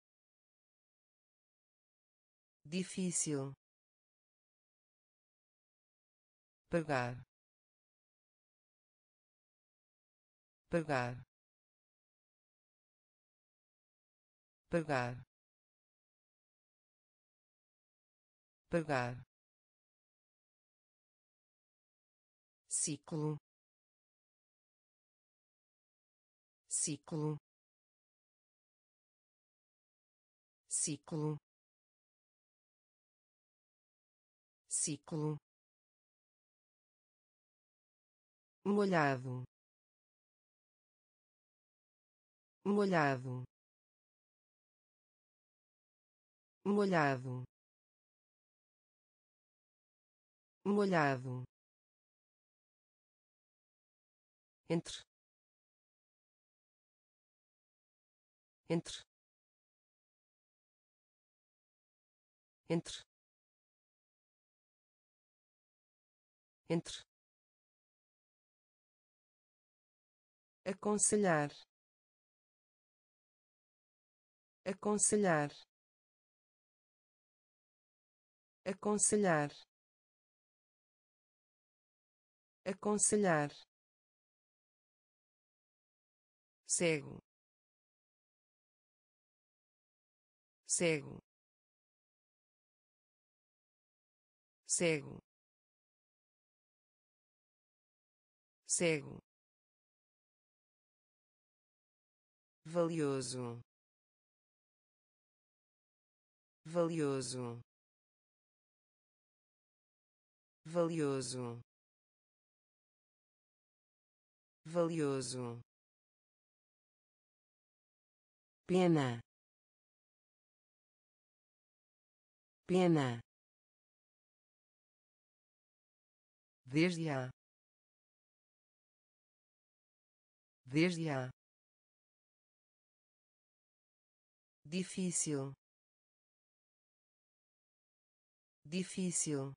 difícil, pagar, pagar, pagar, pagar, ciclo, ciclo, ciclo, ciclo, molhado, molhado, molhado, molhado, entre, entre, entre, entre, aconselhar, aconselhar, aconselhar, aconselhar, cego, cego, cego, cego, valioso, valioso, valioso, valioso, pena, pena, desde a, desde a, difícil, difícil,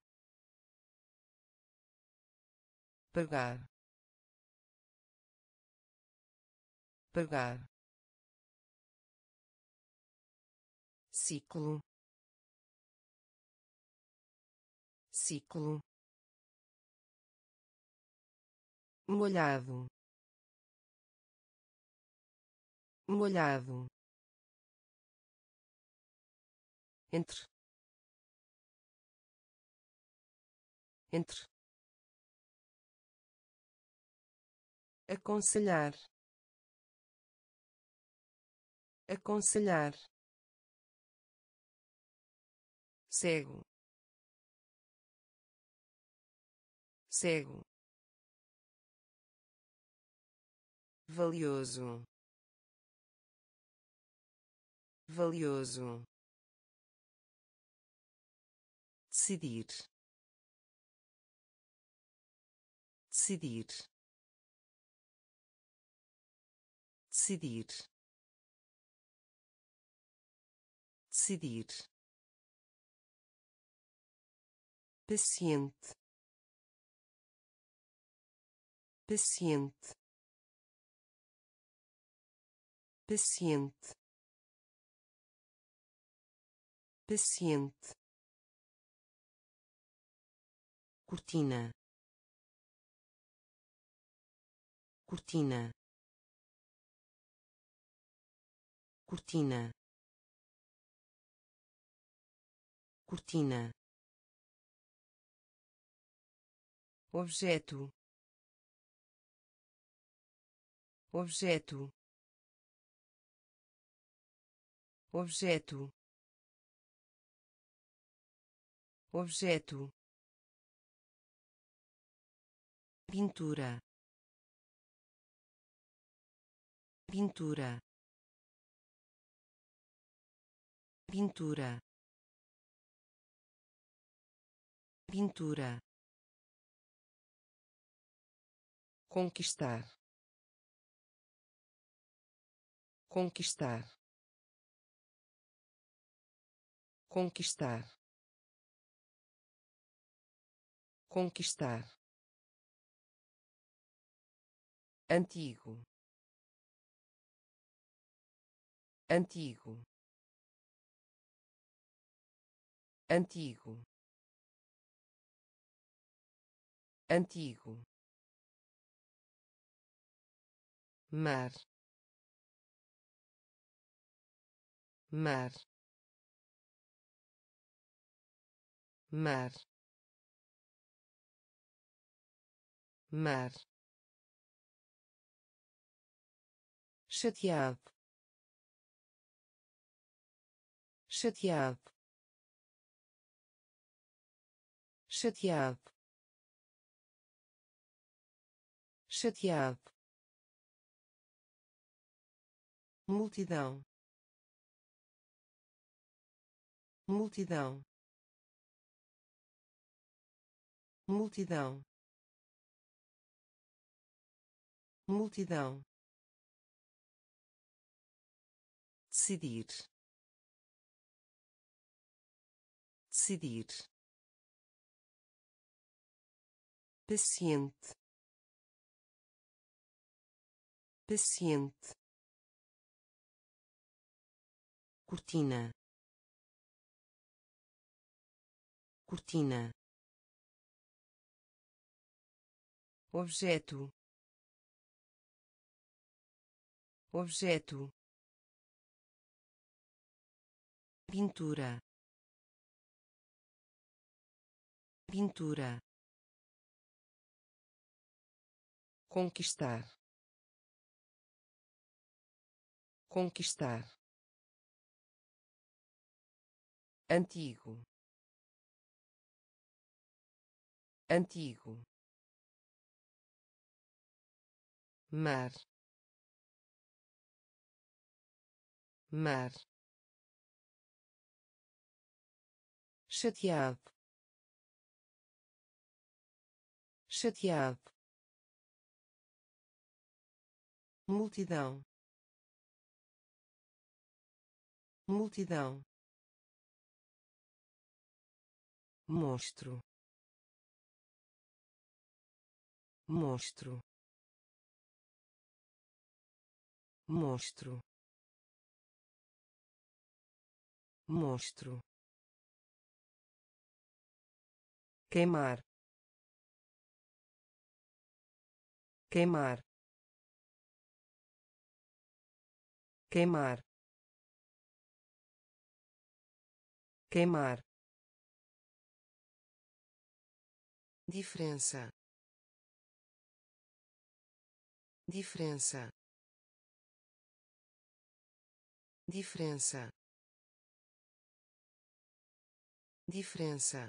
pagar, pagar, ciclo, ciclo, molhado, molhado, entre, entre, aconselhar, aconselhar, cego, cego, valioso, valioso, decidir, decidir, decidir, decidir, paciente, paciente, paciente, paciente, cortina, cortina, cortina, cortina, objeto, objeto, objeto, objeto, pintura, pintura, pintura, pintura, conquistar, conquistar, conquistar, conquistar, antigo, antigo, antigo, antigo, mar, mar, mar, mar, chateado, chateado, chateado, chateado, multidão, multidão, multidão, multidão, decidir, decidir, paciente, paciente, cortina, cortina, objeto, objeto, pintura, pintura, conquistar, conquistar, antigo, antigo, mar, mar, chateado, chateado, multidão, multidão, monstro, monstro, monstro, monstro, queimar, queimar, queimar, queimar, diferença, diferença, diferença, diferença,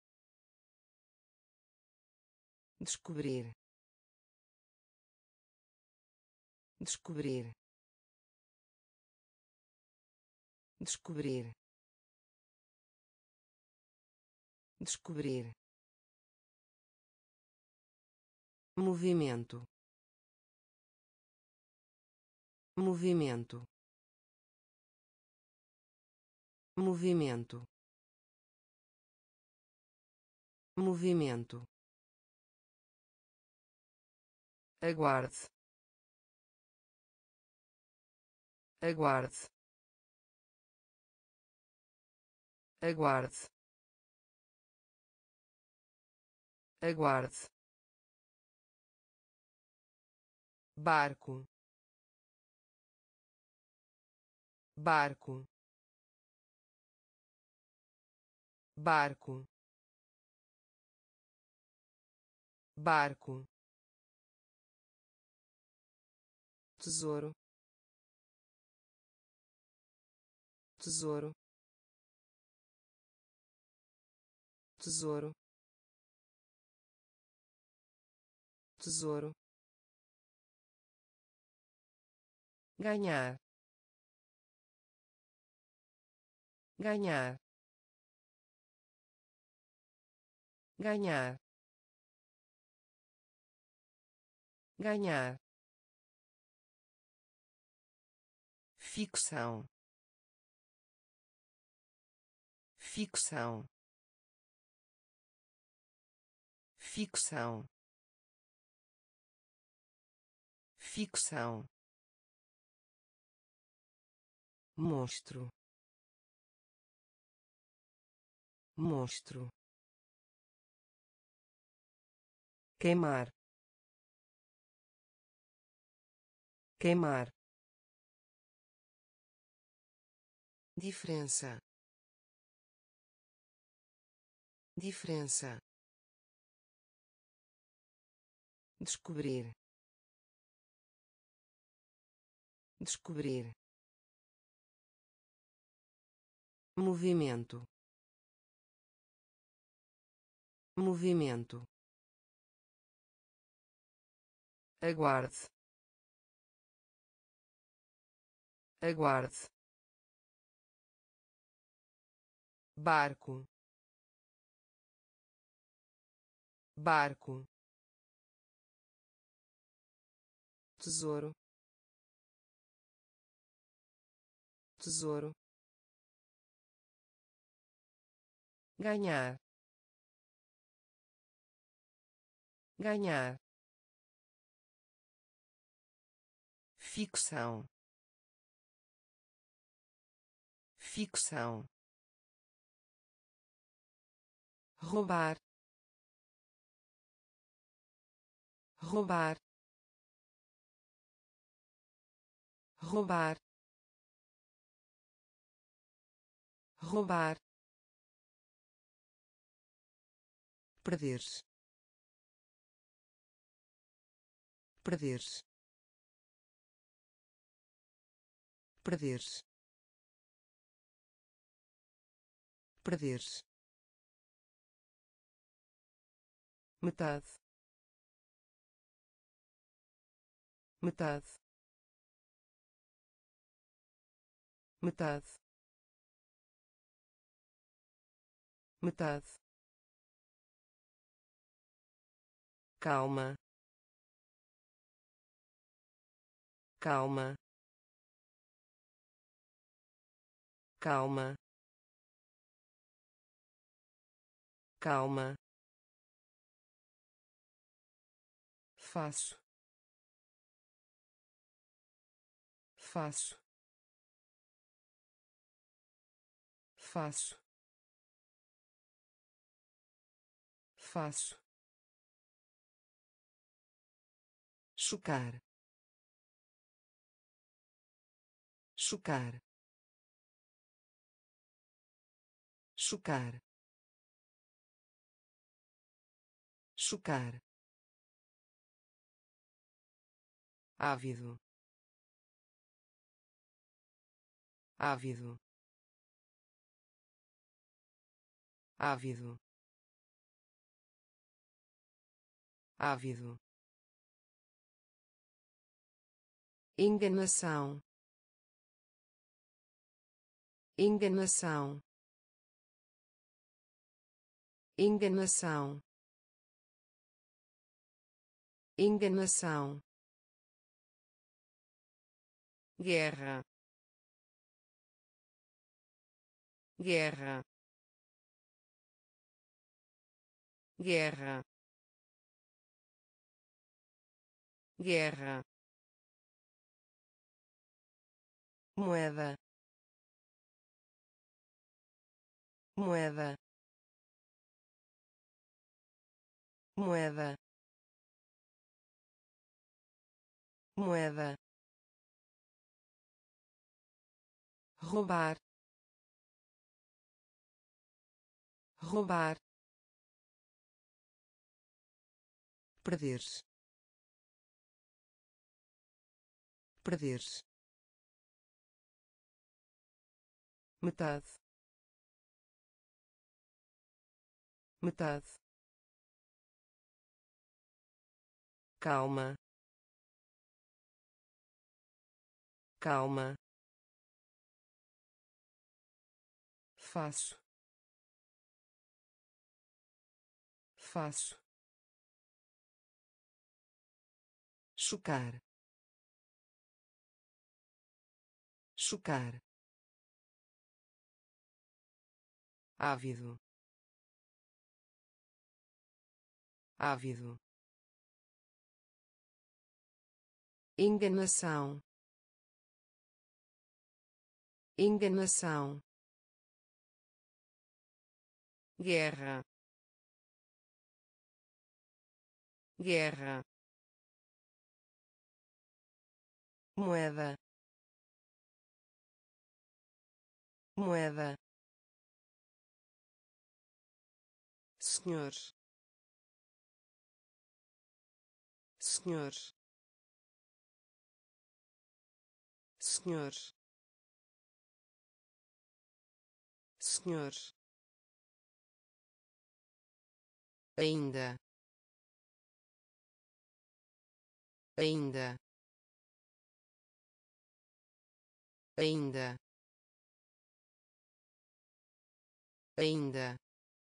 descobrir, descobrir, descobrir, descobrir, movimento, movimento, movimento, movimento, aguarde, aguarde, aguarde, aguarde, barco, barco, barco, barco, tesouro, tesouro, tesouro, tesouro, ganhar, ganhar, ganhar, ganhar, ficção, ficção, ficção, ficção, monstro, monstro, queimar, queimar, diferença, diferença, descobrir, descobrir, movimento, movimento, aguarde, aguarde, barco, barco, tesouro, tesouro, ganhar, ganhar, ficção, ficção, roubar, roubar, roubar, roubar, perder-se, perder-se, perder-se, perder-se, metade, metade, metade, metade, calma, calma, calma, calma, faço, faço, faço, faço, chocar, chocar, chocar, chocar, ávido, ávido, ávido, ávido, enganação, enganação, enganação, enganação, guerra, guerra, guerra, guerra, moeda, moeda, moeda, moeda, roubar, roubar, perder-se, perder-se, metade, metade, calma, calma, faço, faço, chocar, chocar, ávido, ávido, enganação, enganação, guerra, guerra, moeda, moeda, senhor, senhor, senhor, senhor, ainda, ainda, ainda, ainda,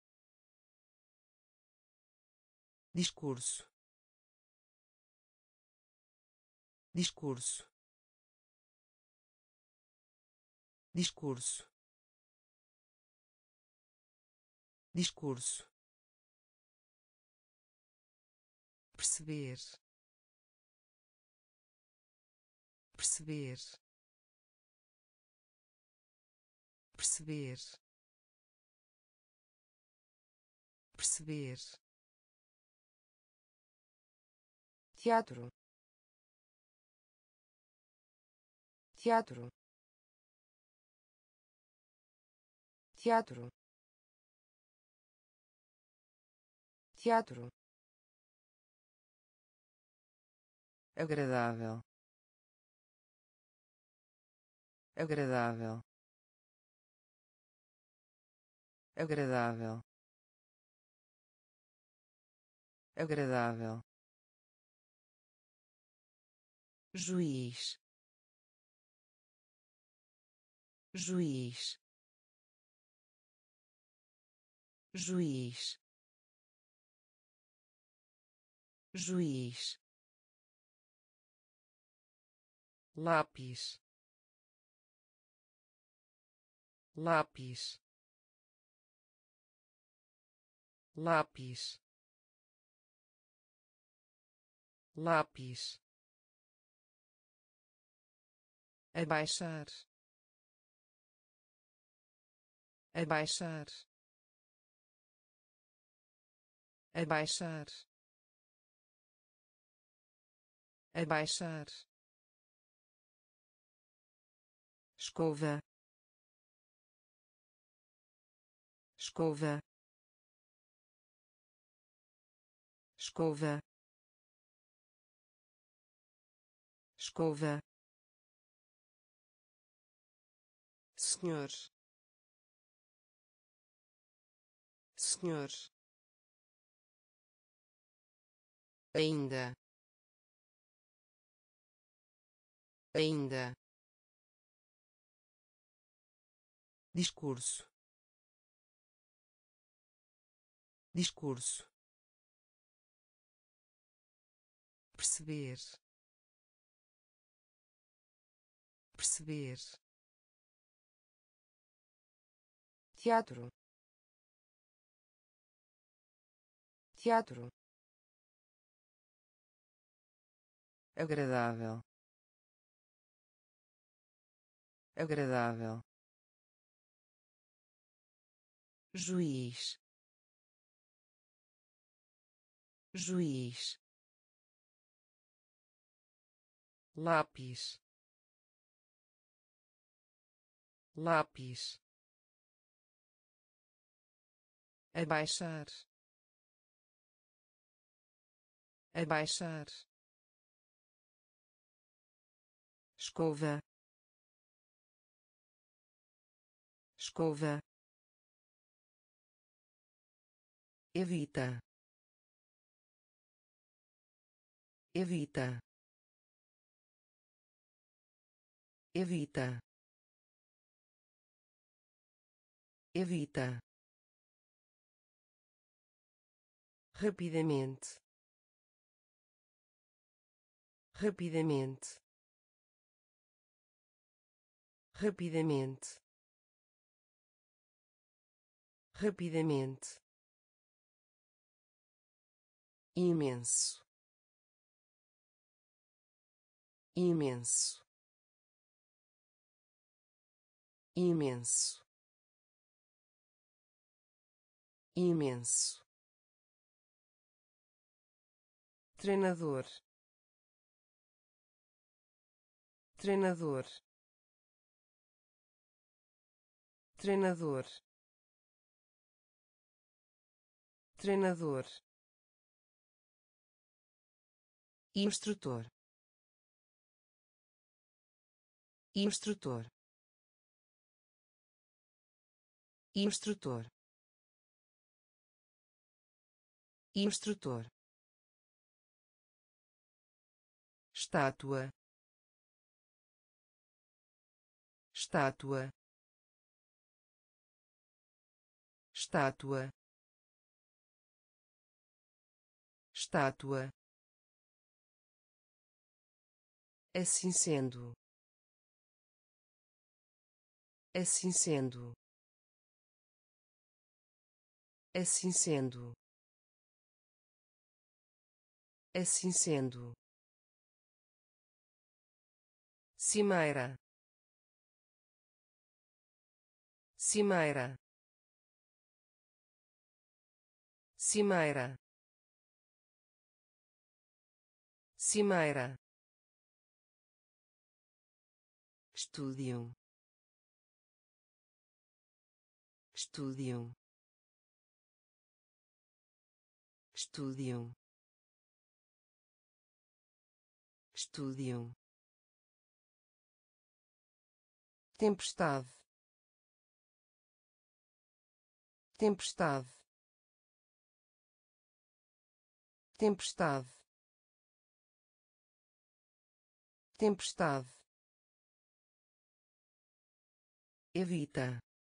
discurso, discurso, discurso, discurso, perceber, perceber, perceber, perceber, teatro, teatro, teatro, teatro, agradável, agradável, agradável, agradável, juiz, juiz, juiz, juiz, lápis, lápis, lápis, lápis, abaixar, abaixar, abaixar, abaixar, escova, escova, escova, escova, senhor, senhor, ainda, ainda, discurso, discurso, perceber, perceber, teatro, teatro, agradável, agradável, juiz, juiz, lápis, lápis, abaixar, abaixar, escova, escova, evita, evita, evita, evita, rapidamente, rapidamente, rapidamente, rapidamente, imenso, imenso, imenso, imenso, treinador, treinador, treinador, treinador, instrutor, instrutor, instrutor, instrutor, estátua, estátua, estátua, estátua, assim sendo, assim sendo, assim sendo, assim sendo, cimeira, cimeira, cimeira, cimeira, estúdio, estúdio, estúdio, estúdio, tempestade, tempestade, tempestade, tempestade, evita,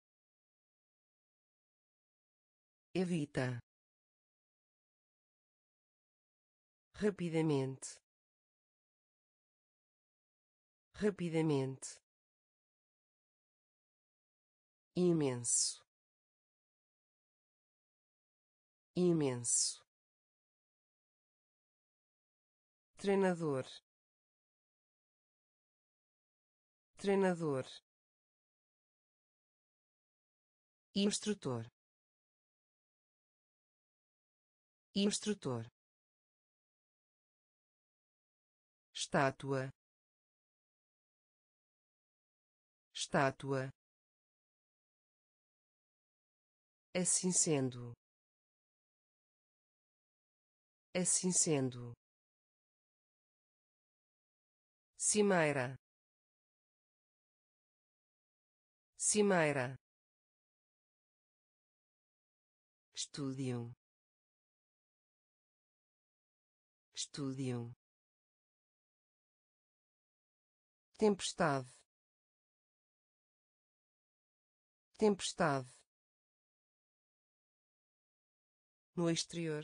evita, rapidamente, rapidamente, imenso, imenso, treinador, treinador, instrutor, instrutor, estátua, estátua, assim sendo, assim sendo, cimeira, cimeira, estúdio, estúdio, tempestade, tempestade, no exterior,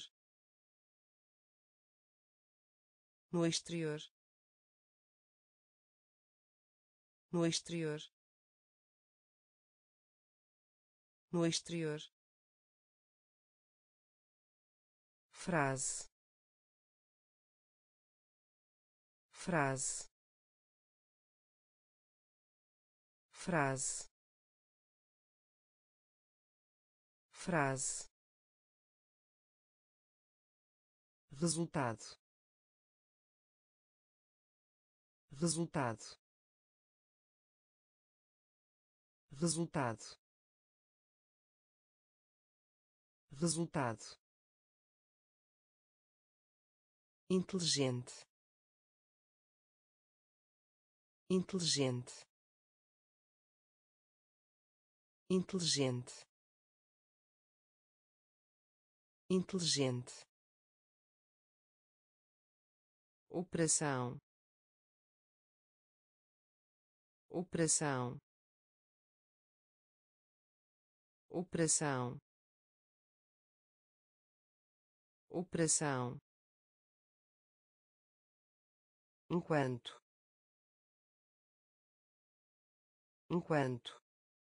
no exterior, no exterior, no exterior, frase, frase, frase, frase, resultado, resultado, resultado, resultado, inteligente, inteligente, inteligente, inteligente, operação, operação, operação, operação, enquanto, enquanto,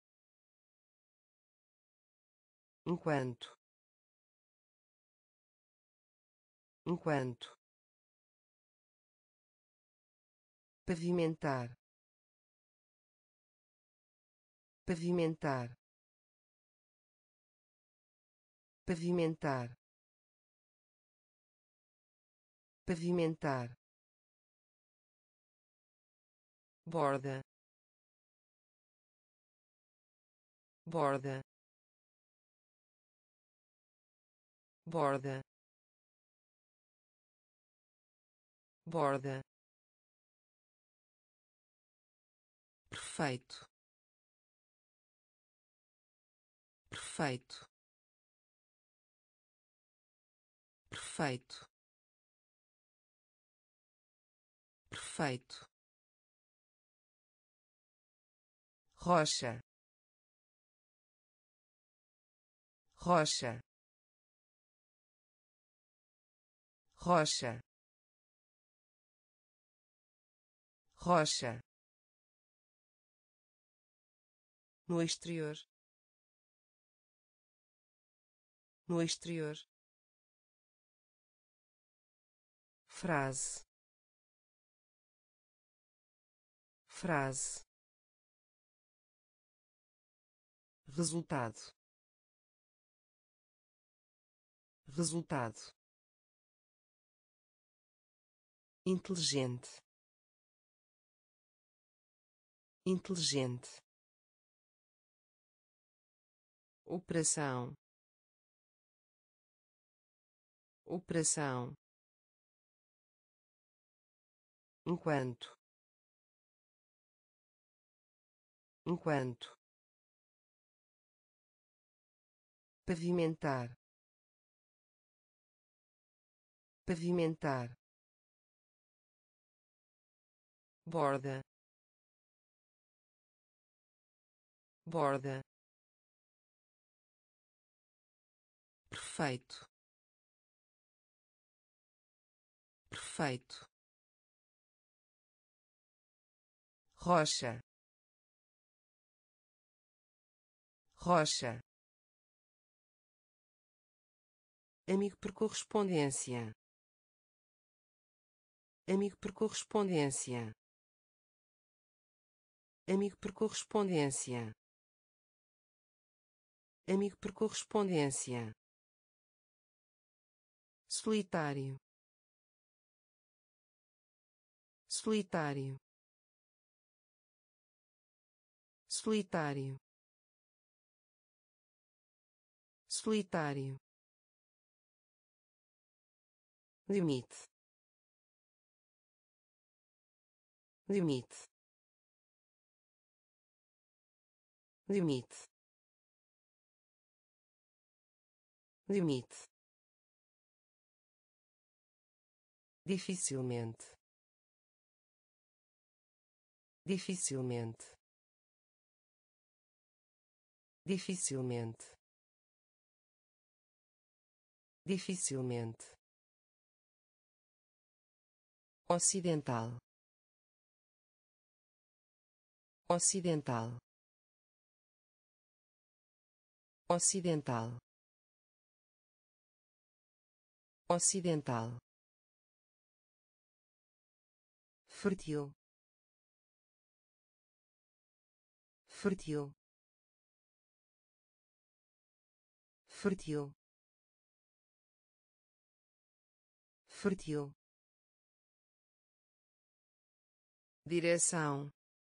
enquanto, enquanto, pavimentar, pavimentar, pavimentar, pavimentar, borda, borda, borda, borda, perfeito, perfeito, perfeito, perfeito, rocha, rocha, rocha, rocha, no exterior, no exterior, frase, frase, resultado, resultado, inteligente, inteligente, operação, operação, enquanto, enquanto, pavimentar, pavimentar, borda, borda, perfeito, perfeito, rocha, rocha, amigo por correspondência, amigo por correspondência, amigo por correspondência, amigo por correspondência, solitário, solitário, solitário, solitário, limite, limite, limite, limite, dificilmente, dificilmente, dificilmente, dificilmente, ocidental, ocidental, ocidental, ocidental, fértil, fértil, fértil, fértil, direção,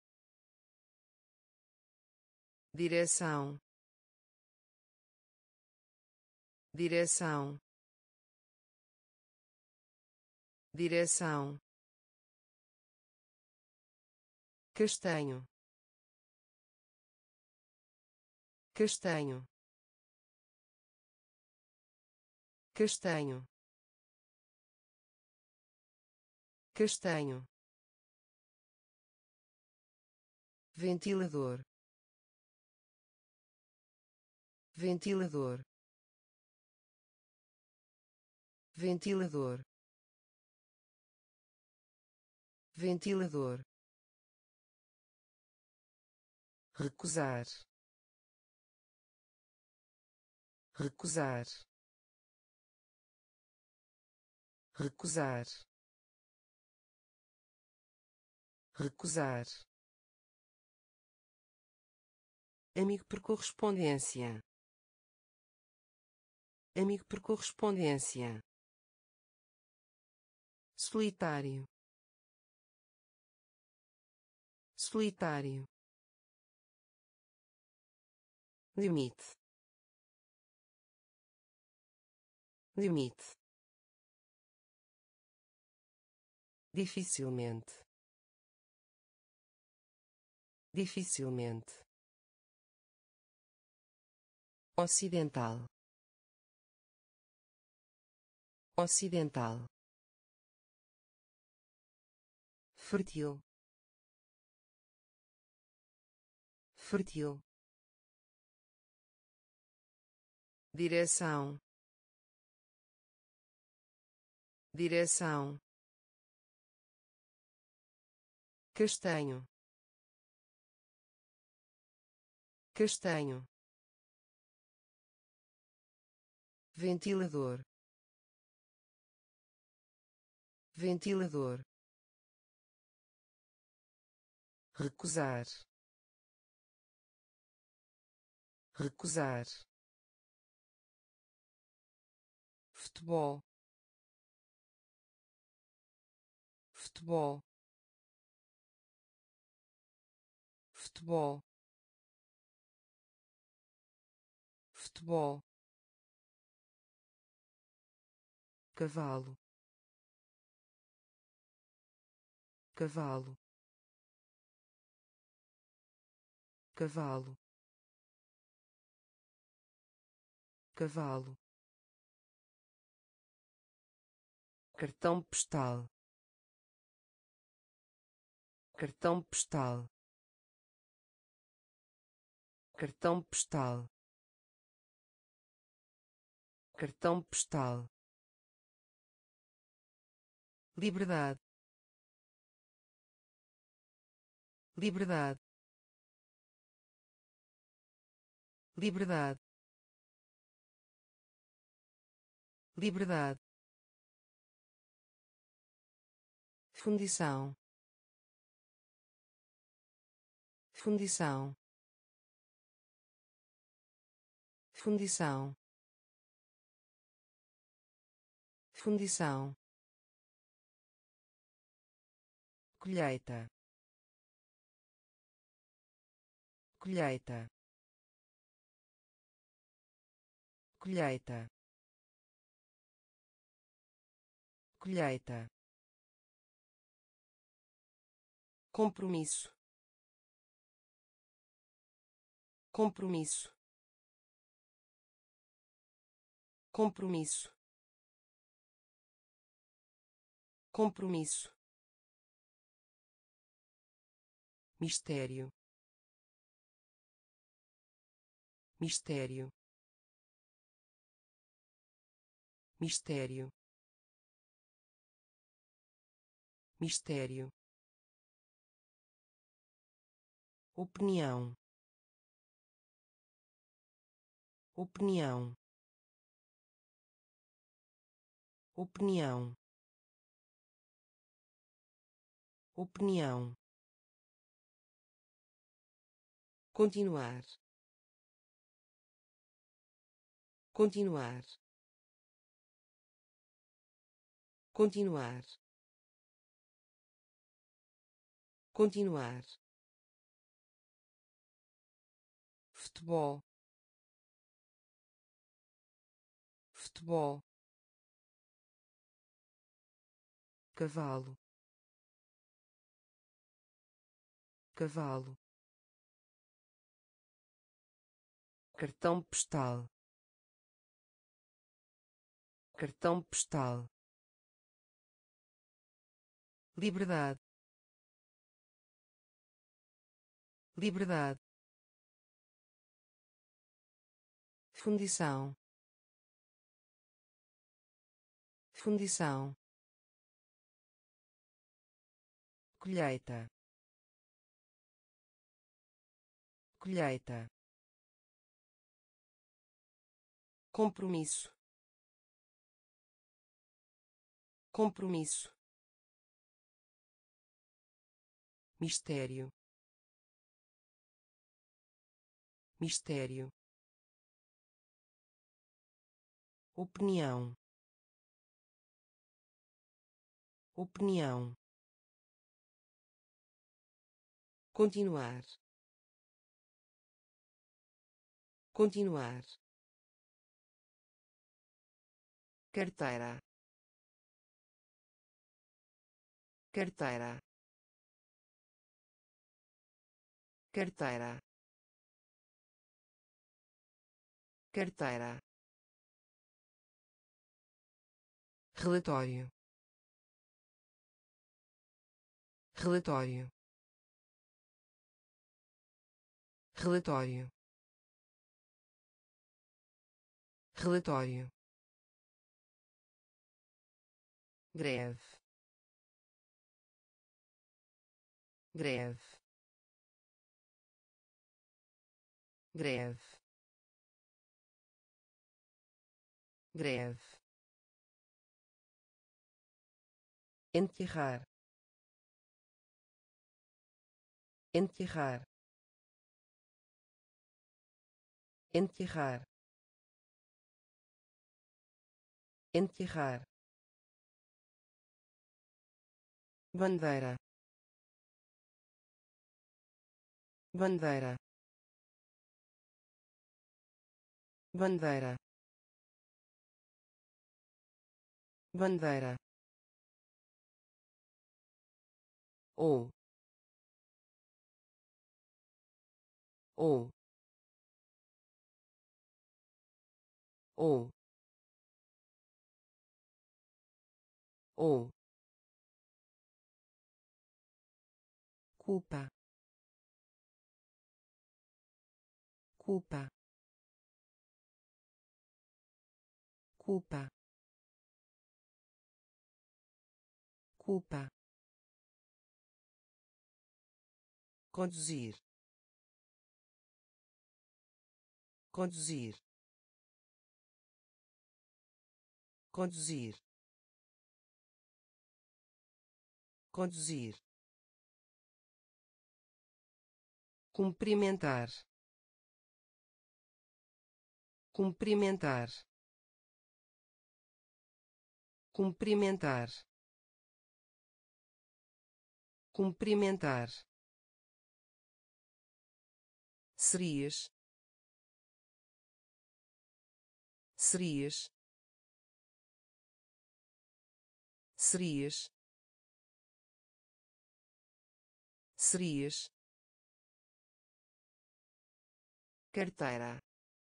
direção, direção, direção, castanho, castanho, castanho, castanho, ventilador, ventilador, ventilador, ventilador, recusar, recusar, recusar, recusar, amigo por correspondência, amigo por correspondência, solitário, solitário, limite, limite, dificilmente, dificilmente, ocidental, ocidental, fértil, fértil, direção, direção, castanho, castanho, ventilador, ventilador, recusar, recusar, futebol, futebol, futebol, futebol, cavalo, cavalo, cavalo, cavalo, cartão postal, cartão postal, cartão postal, cartão postal, liberdade, liberdade, liberdade, liberdade, fundição, fundição, fundição, fundição, colheita, colheita, colheita, colheita, compromisso, compromisso, compromisso, compromisso, mistério, mistério, mistério, mistério, opinião, opinião, opinião, opinião, continuar, continuar, continuar, continuar, futebol, futebol, cavalo, cavalo, cartão postal, cartão postal, liberdade, liberdade, fundição, fundição, colheita, colheita, compromisso, compromisso, mistério, mistério, opinião, opinião, continuar, continuar, carteira, carteira, carteira, carteira, relatório, relatório, relatório, relatório, greve, greve, greve, greve, enterrar, enterrar, enterrar, enterrar, bandeira, bandeira, bandeira, bandeira, ou, ou, ou, ou, culpa, culpa, culpa, culpa, conduzir, conduzir, conduzir, conduzir, cumprimentar, cumprimentar, cumprimentar, cumprimentar, serias, serias, serias, serias, carteira,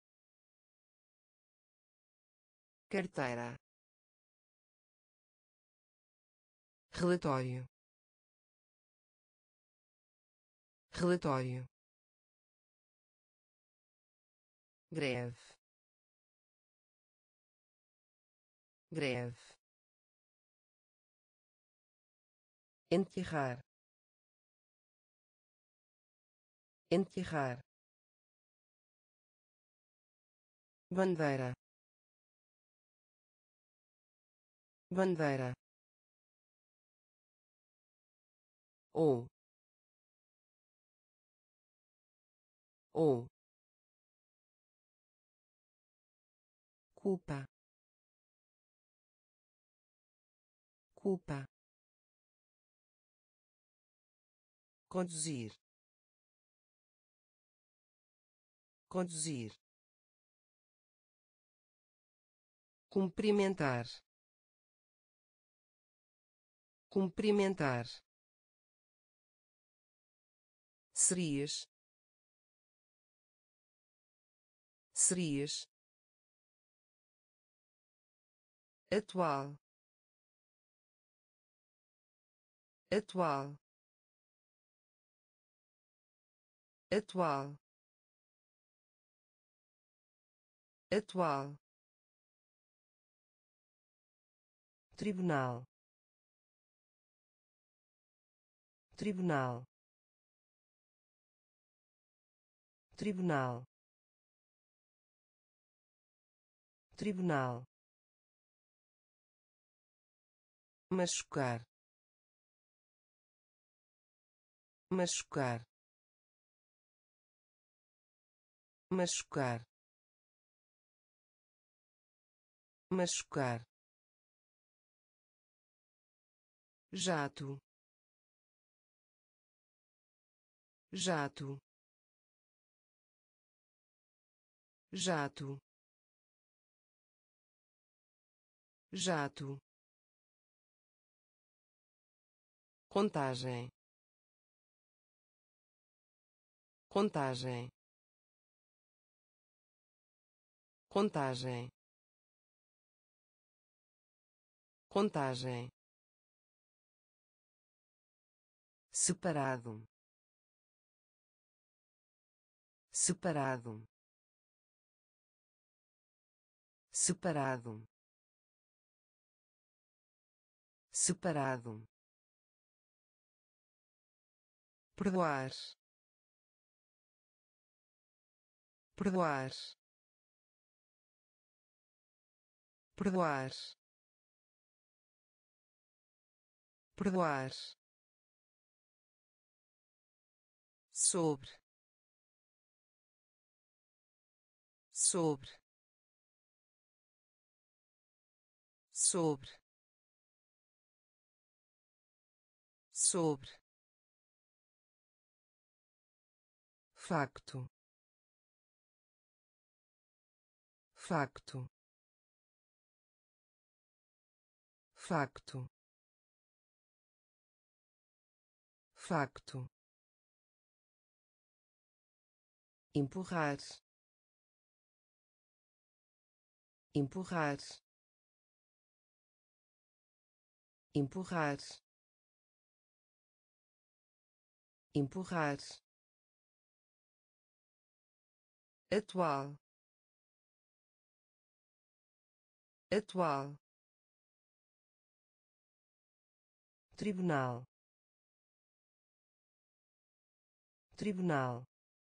carteira, relatório, relatório, greve, greve, enterrar, enterrar, bandeira, bandeira, ou, ou, culpa, culpa, conduzir, conduzir, cumprimentar, cumprimentar, serias, serias, atual, atual, atual, atual, tribunal, tribunal, tribunal, tribunal, machucar, machucar, machucar, machucar, jato, jato, jato, jato, contagem, contagem, contagem, contagem, separado, separado, separado, separado, perdoar, perdoar, perdoar, perdoar, sobre, sobre, sobre, sobre, facto, facto, facto, facto, empurrar, empurrar, empurrar, empurrar, atual, atual, tribunal, tribunal,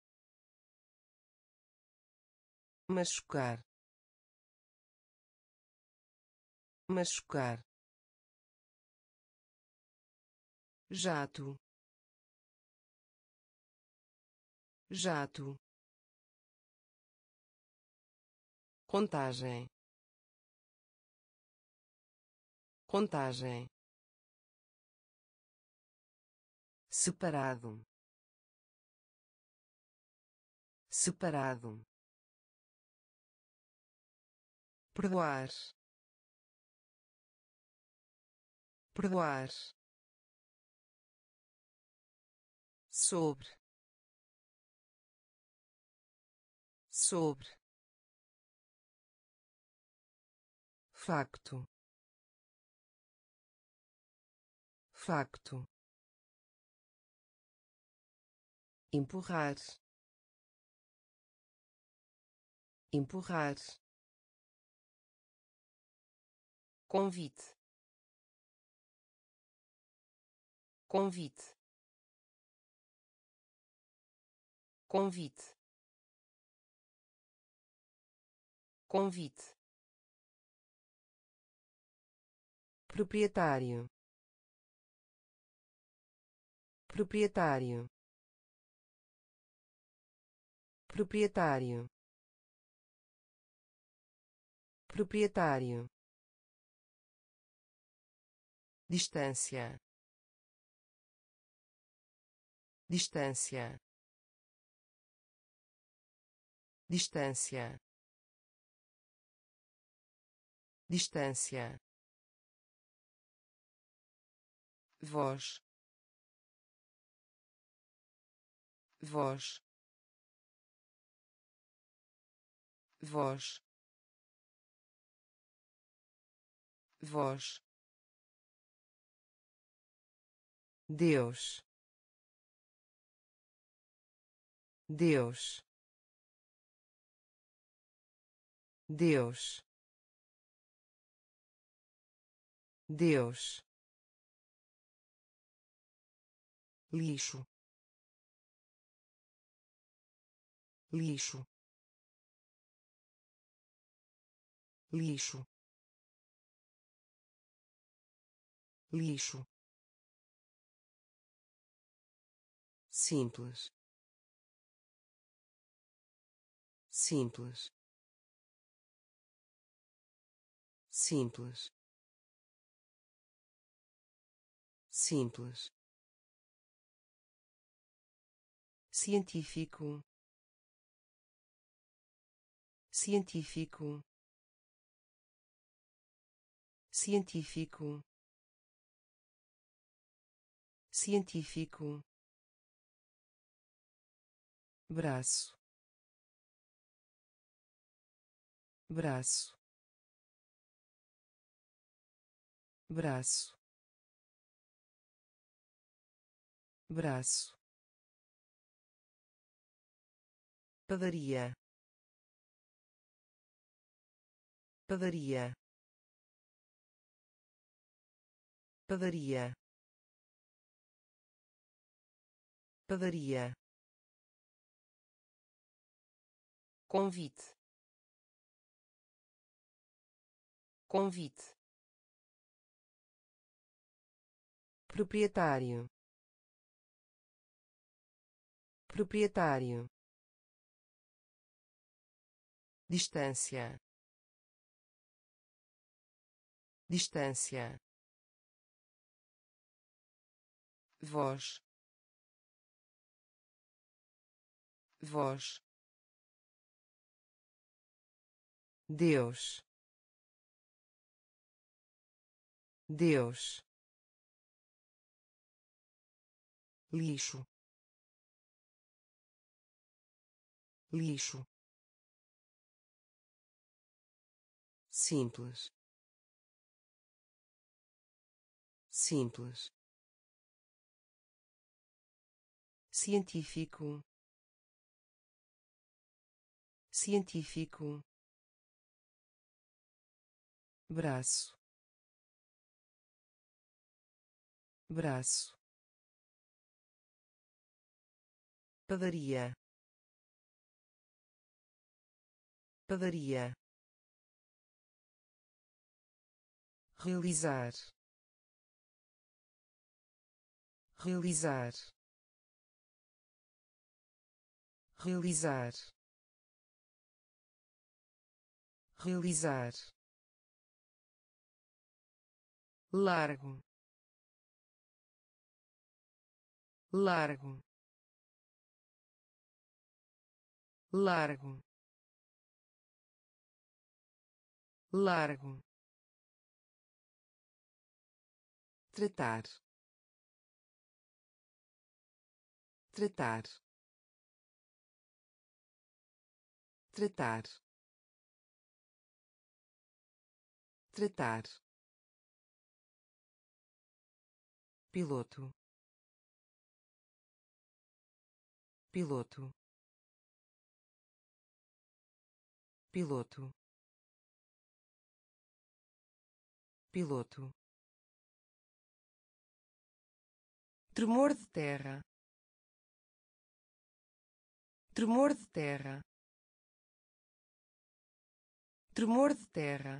machucar, machucar, jato, jato, contagem, contagem, separado, separado, perdoar, perdoar, sobre, sobre, facto, facto, empurrar, empurrar, convite, convite, convite, convite, proprietário, proprietário, proprietário, proprietário, distância, distância, distância, distância, voz, voz, voz, voz, Deus, Deus, Deus, Deus, lixo, lixo, lixo, lixo, simples, simples, simples, simples, científico, científico, científico, científico, braço, braço, braço, braço, padaria, padaria, padaria, padaria, convite, convite, proprietário, proprietário, distância, distância, voz, voz, Deus, Deus, lixo, lixo, simples, simples, científico, científico, braço, braço, padaria, padaria, realizar, realizar, realizar, realizar, largo, largo, largo, largo, tratar, tratar, tratar, tratar, piloto, piloto, piloto, piloto, tremor de terra, tremor de terra, tremor de terra,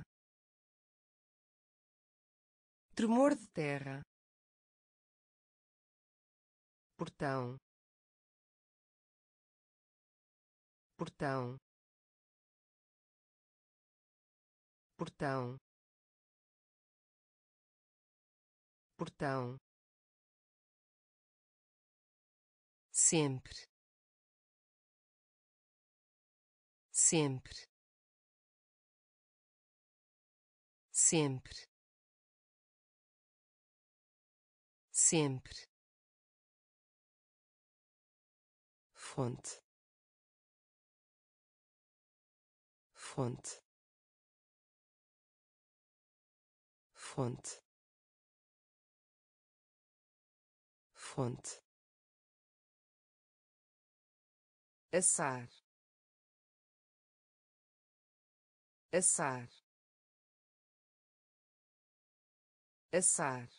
tremor de terra, portão, portão, portão, portão, sempre, sempre, sempre, sempre, fonte, fonte, fonte, fonte, assar, assar, assar,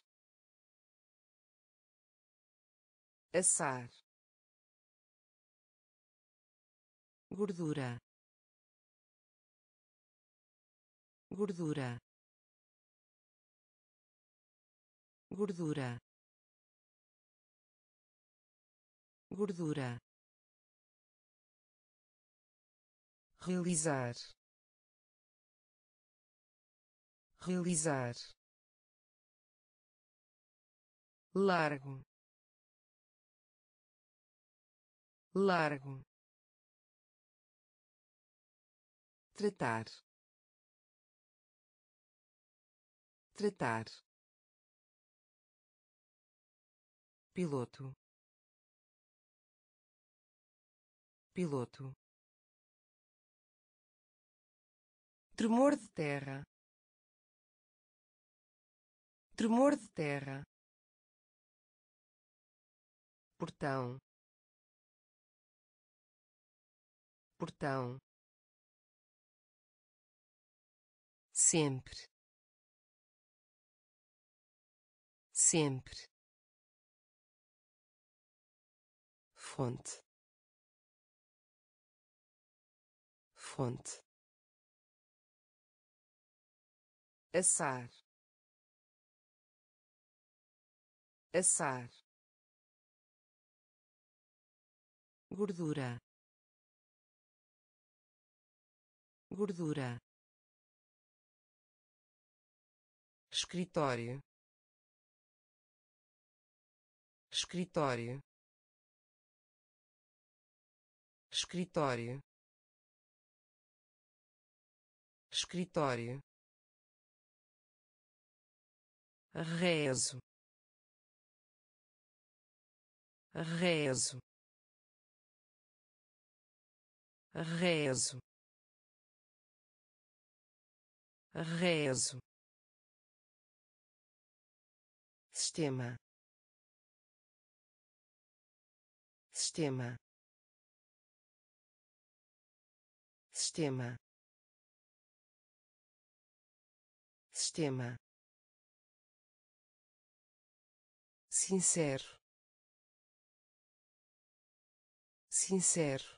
assar, gordura, gordura, gordura, gordura, realizar, realizar, largo, largo, tratar, tratar, piloto, piloto, tremor de terra, tremor de terra, portão, portão, sempre, sempre, fonte, fonte, assar, assar, gordura, gordura, escritório, escritório, escritório, escritório, rezo, rezo, rezo, rezo, sistema, sistema, sistema, sistema, sincero, sincero,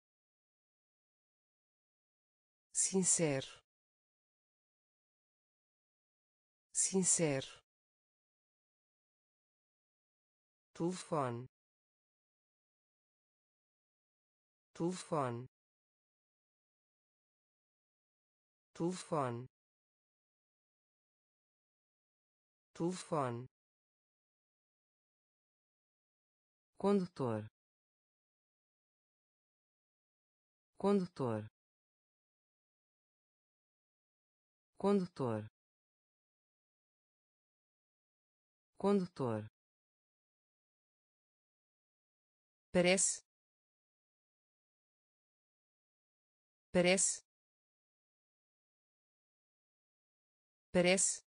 sincero, sincero, telefone, telefone, telefone, telefone, condutor, condutor, condutor, condutor, parece, parece, parece,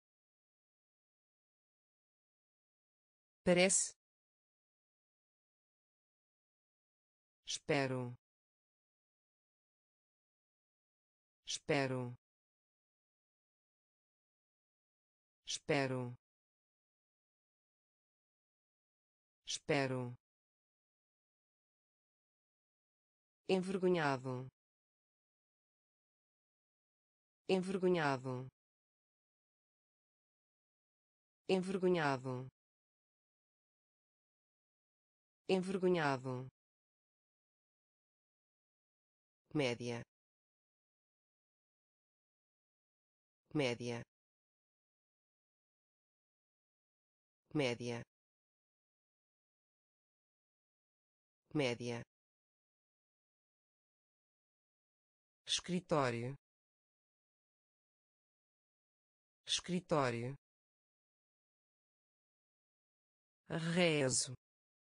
parece, espero, espero, espero, espero, envergonhado, envergonhado, envergonhado, envergonhado, média, média, média, média, escritório, escritório, rezo,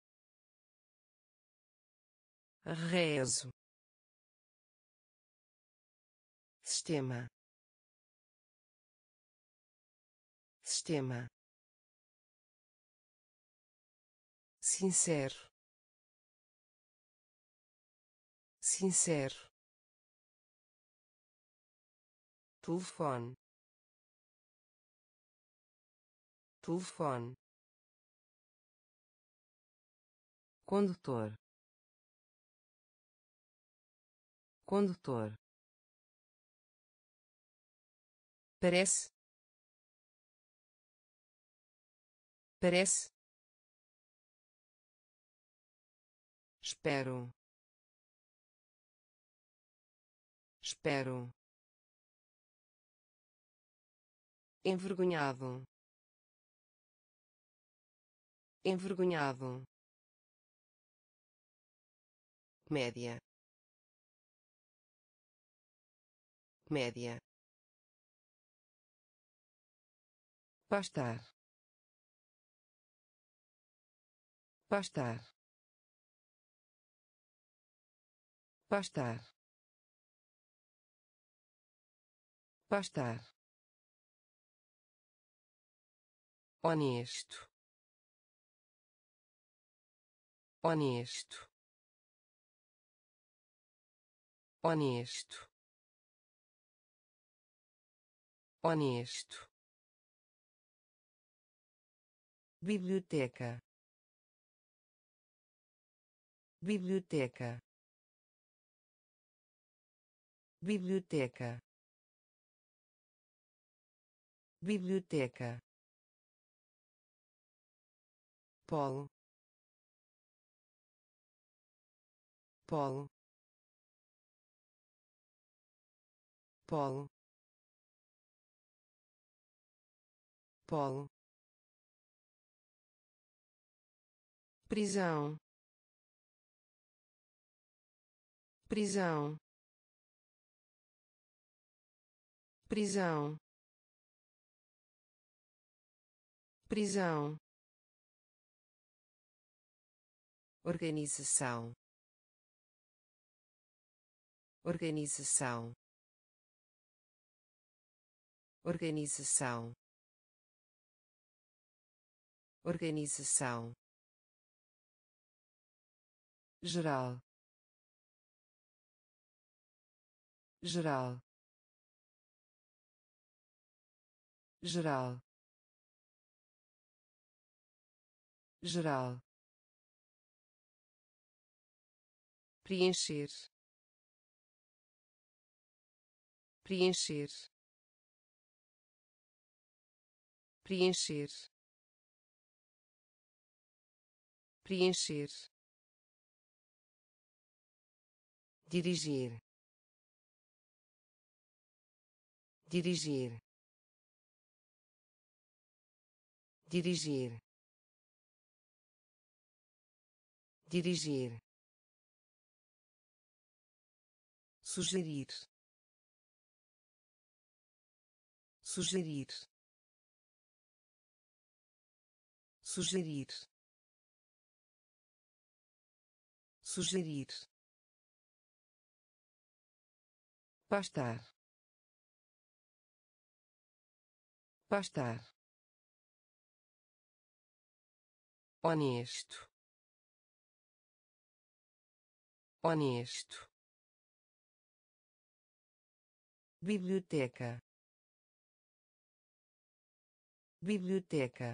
rezo, sistema, sistema, sincero, sincero, telefone, telefone, condutor, condutor, parece, parece, espero, espero, envergonhado, envergonhado, média, média, pastar, pastar, pastar, pastar, honesto, honesto, honesto, honesto, biblioteca, biblioteca, biblioteca, biblioteca, polo, polo, polo, polo, prisão, prisão, prisão, prisão, organização, organização, organização, organização, geral, geral, geral, geral, preencher, preencher, preencher, preencher, dirigir, dirigir, dirigir, dirigir, sugerir, sugerir, sugerir, sugerir, pastar, pastar, honesto, honesto, biblioteca, biblioteca,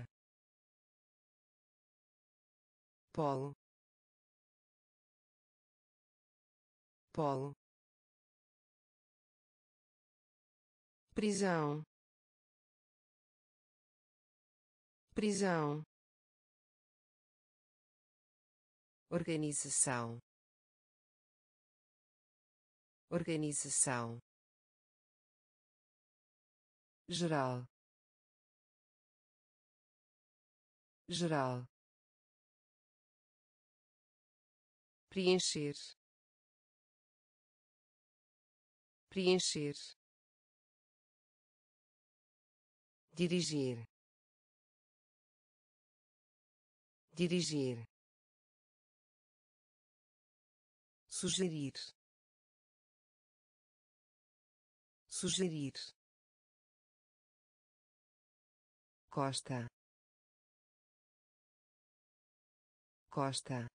polo, polo, prisão, prisão, organização, organização, geral, geral, preencher, preencher, dirigir, dirigir, sugerir, sugerir, Costa, Costa,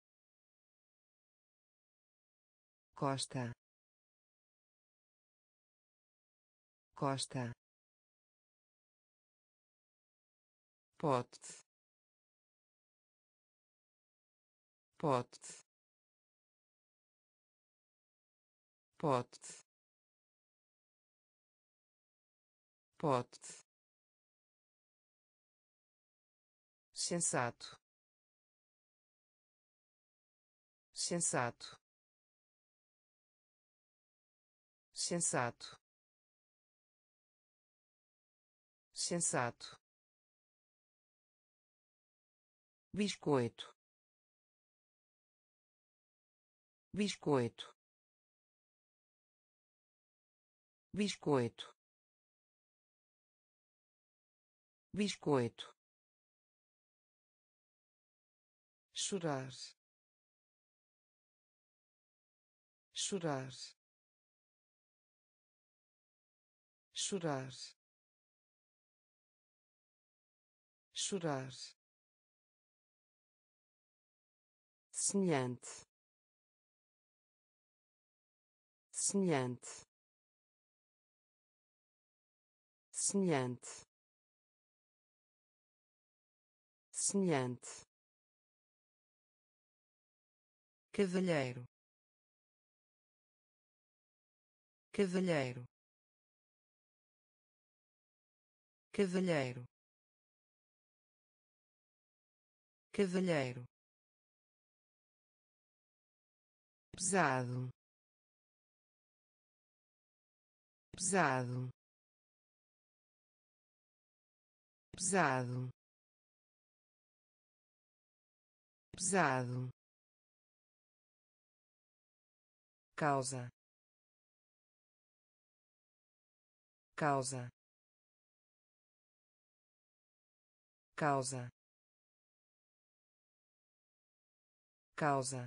Costa, Costa, pote, pote, pote, pote, sensato, sensato, sensato, sensato, biscoito, biscoito, biscoito, biscoito, chorar, chorar, chorar, chorar, semelhante, semelhante, semelhante, semelhante, cavalheiro, cavalheiro, cavalheiro, cavalheiro, pesado, pesado, pesado, pesado, causa, causa, causa, causa,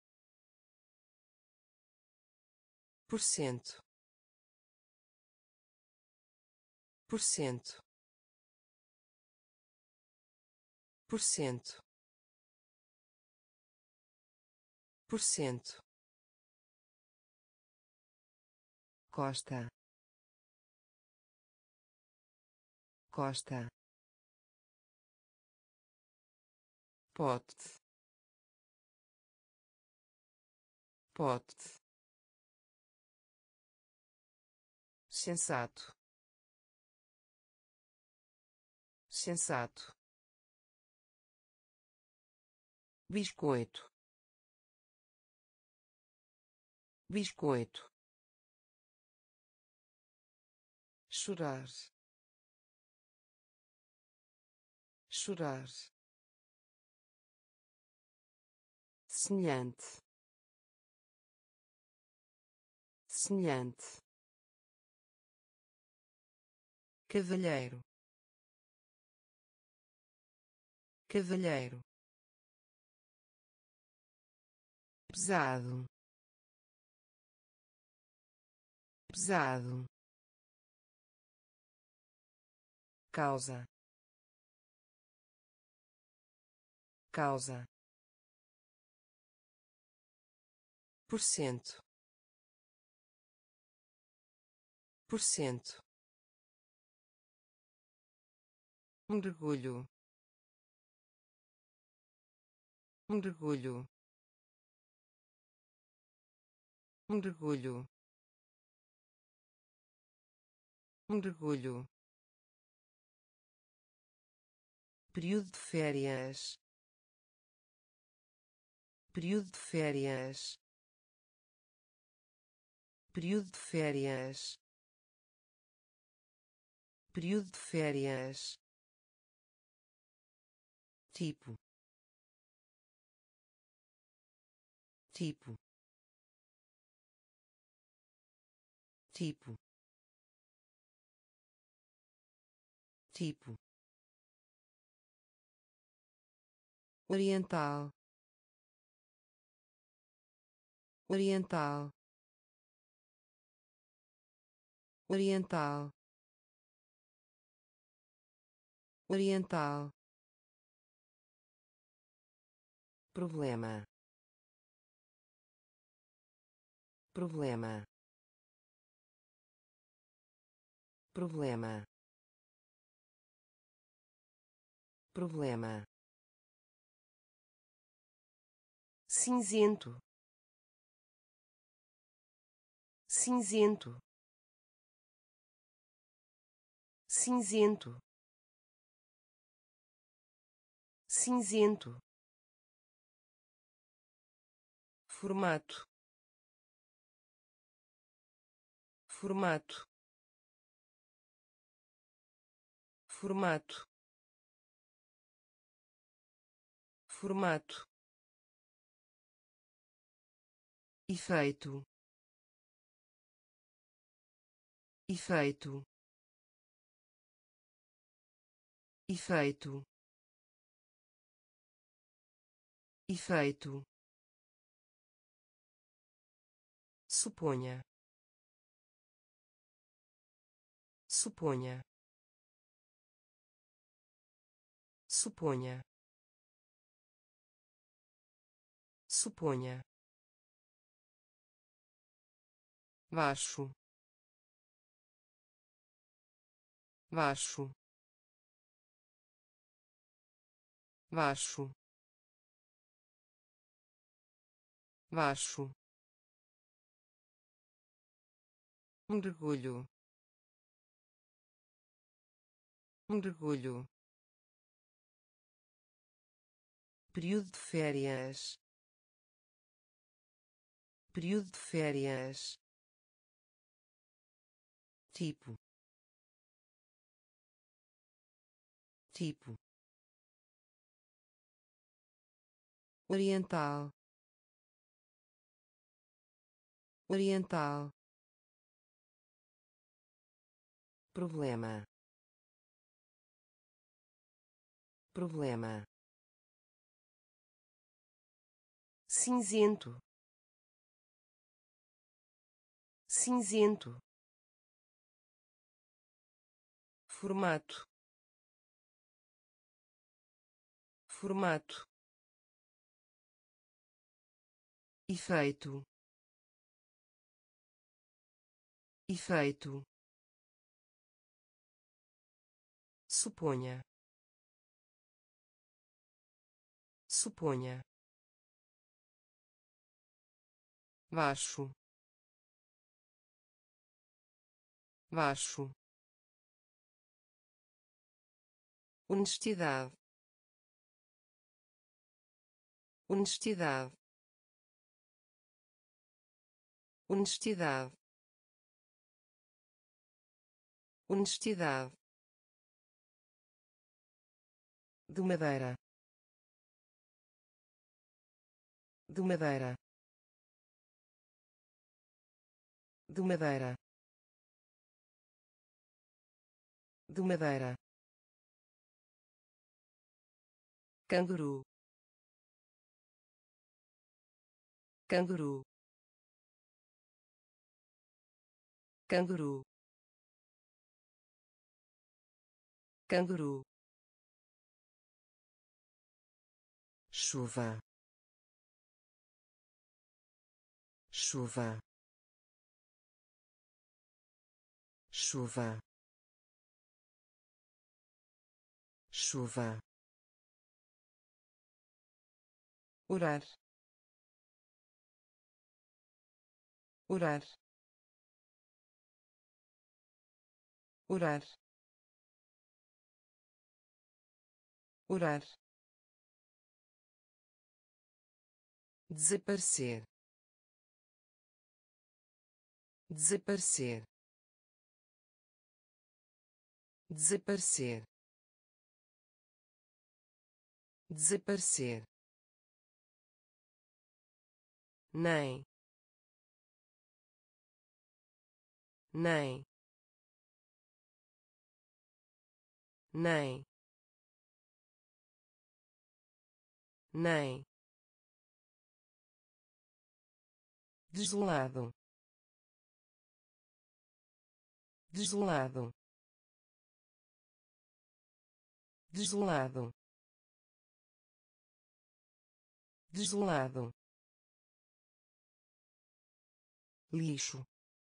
porcento, porcento, porcento, porcento, costa, costa, pote, pote, sensato, sensato, biscoito, biscoito, chorar, chorar, semelhante, semelhante, cavalheiro, cavalheiro, pesado, pesado, causa, causa, porcento, porcento, mergulho, mergulho, mergulho, mergulho, período de férias, período de férias, período de férias, período de férias, tipo, tipo, tipo, tipo, oriental, oriental, oriental, oriental, problema, problema, problema, problema, cinzento, cinzento, cinzento, cinzento, formato, formato, formato, formato, efeito, efeito, efeito, efeito, suponha, suponha, suponha, suponha, baixo, baixo, baixo, baixo, mergulho, mergulho, período de férias, período de férias, tipo, tipo, oriental, oriental, problema, problema, cinzento, cinzento, formato, formato, efeito, efeito, suponha, suponha, baixo, baixo, honestidade, honestidade, honestidade, honestidade, de madeira, de madeira, de madeira, de madeira, canguru, canguru, canguru, canguru, chuva, chuva, chuva, chuva, orar, orar, orar, orar, desaparecer, desaparecer, desaparecer, desaparecer, nem, nem, nem, nem, desolado, desolado, desolado, desolado, lixo,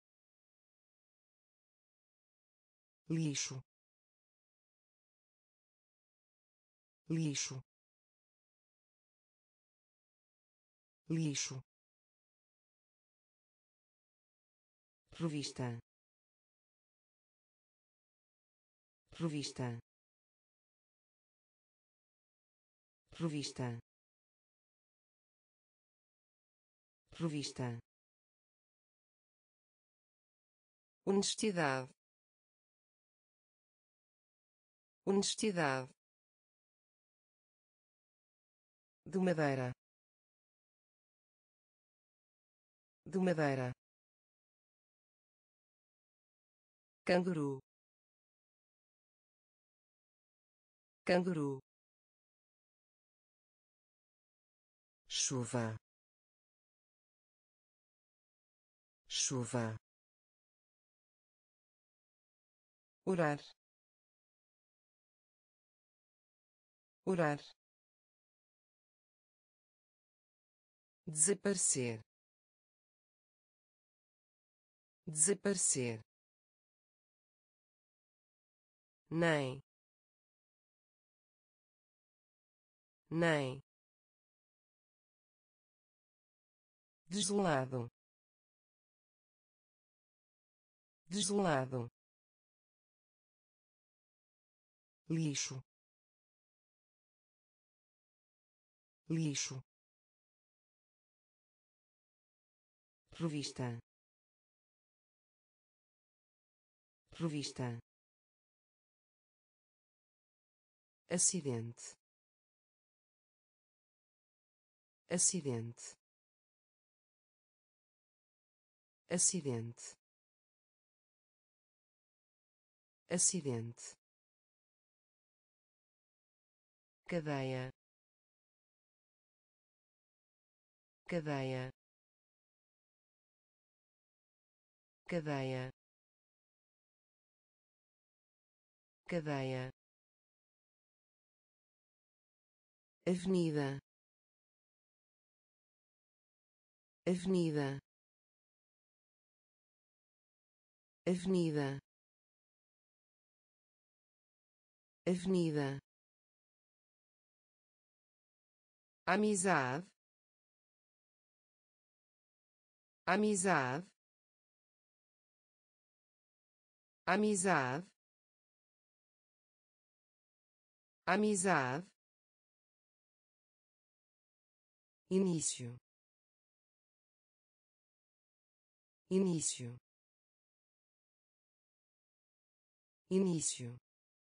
lixo, lixo, lixo, revista, revista, revista, revista, honestidade, honestidade, de madeira, de madeira, canguru, canguru, chuva, chuva, orar, orar, desaparecer, desaparecer, nem, nem, desolado, desolado, lixo, lixo, revista, revista, acidente, acidente, acidente, acidente, cadeia, cadeia, cadeia, cadeia, avenida, avenida, avenida, avenida, amizade, amizade, amizade, amizade, início, início, início,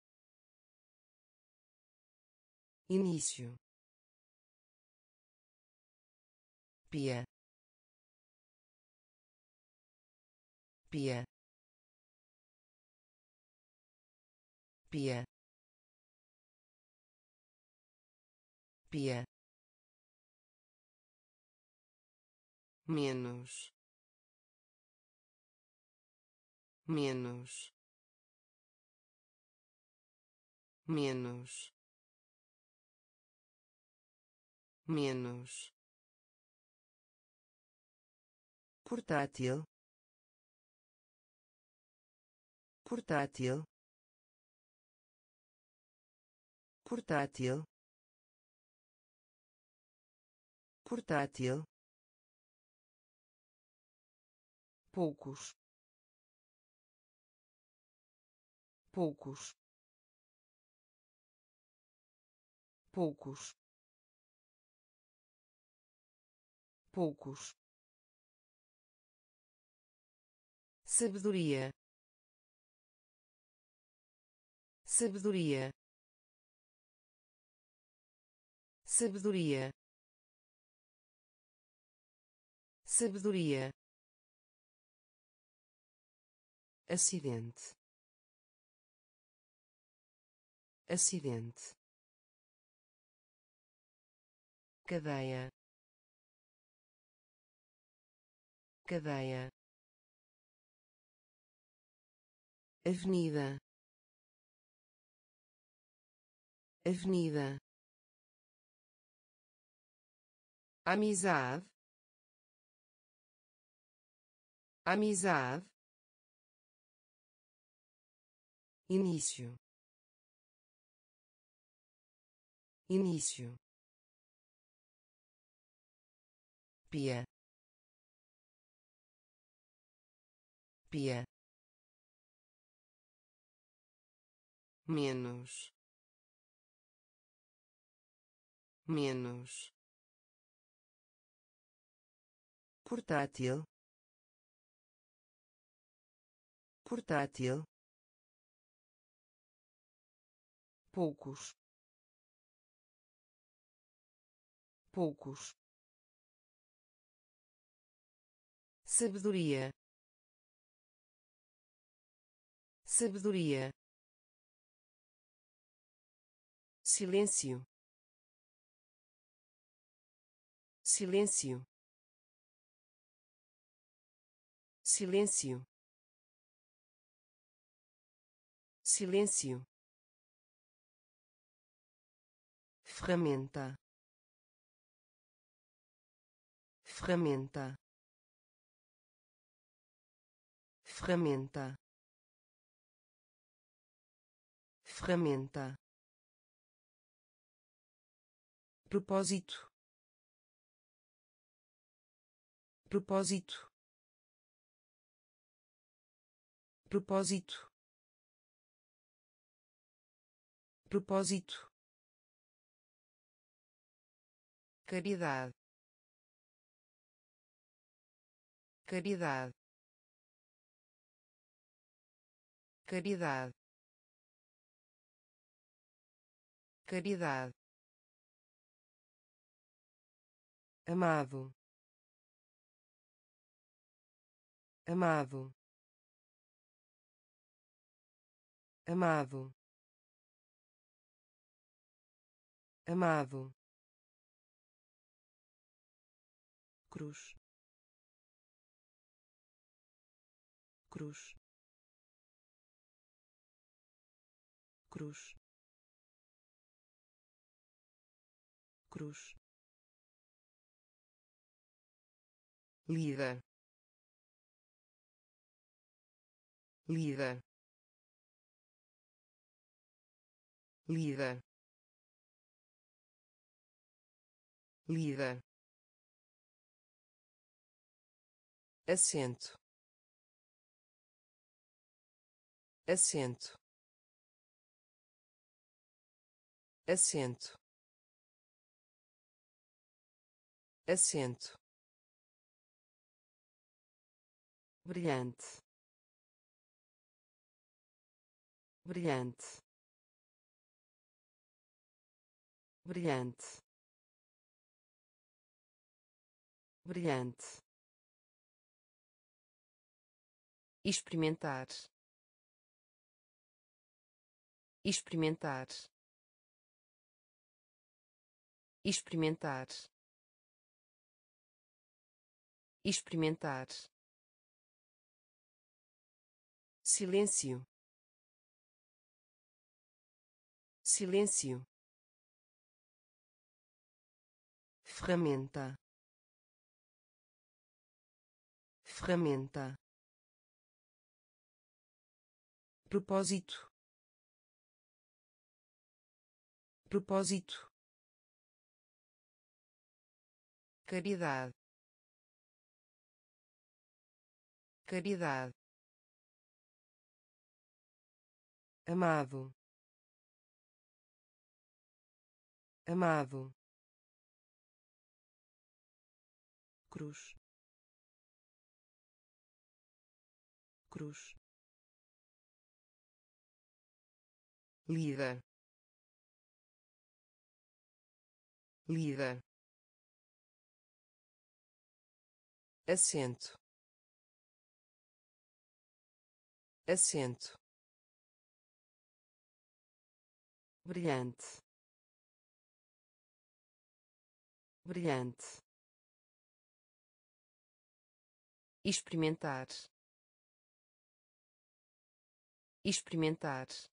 início, pia, pia, pia, pia, menos, menos, menos, menos, portátil, portátil, portátil, portátil, poucos, poucos, poucos, poucos, sabedoria, sabedoria, sabedoria, sabedoria, acidente, acidente, cadeia, cadeia, avenida, avenida, amizade, amizade, início, início, pia, pia, menos, menos, portátil, portátil, poucos, poucos, sabedoria, sabedoria, silêncio, silêncio, silêncio, silêncio, ferramenta, ferramenta, ferramenta, ferramenta, propósito, propósito, propósito, propósito, caridade, caridade, caridade, caridade, amado, amado, amado, amado, cruz, cruz, cruz, cruz, líder, líder, líder, líder, assento, assento, assento, assento, brilhante, brilhante, brilhante, brilhante, experimentar, experimentar, experimentar, experimentar, silêncio, silêncio, ferramenta, ferramenta, propósito, propósito, caridade, caridade, amado, amado, cruz, cruz, líder, líder, assento, assento, brilhante, brilhante, experimentar, experimentar,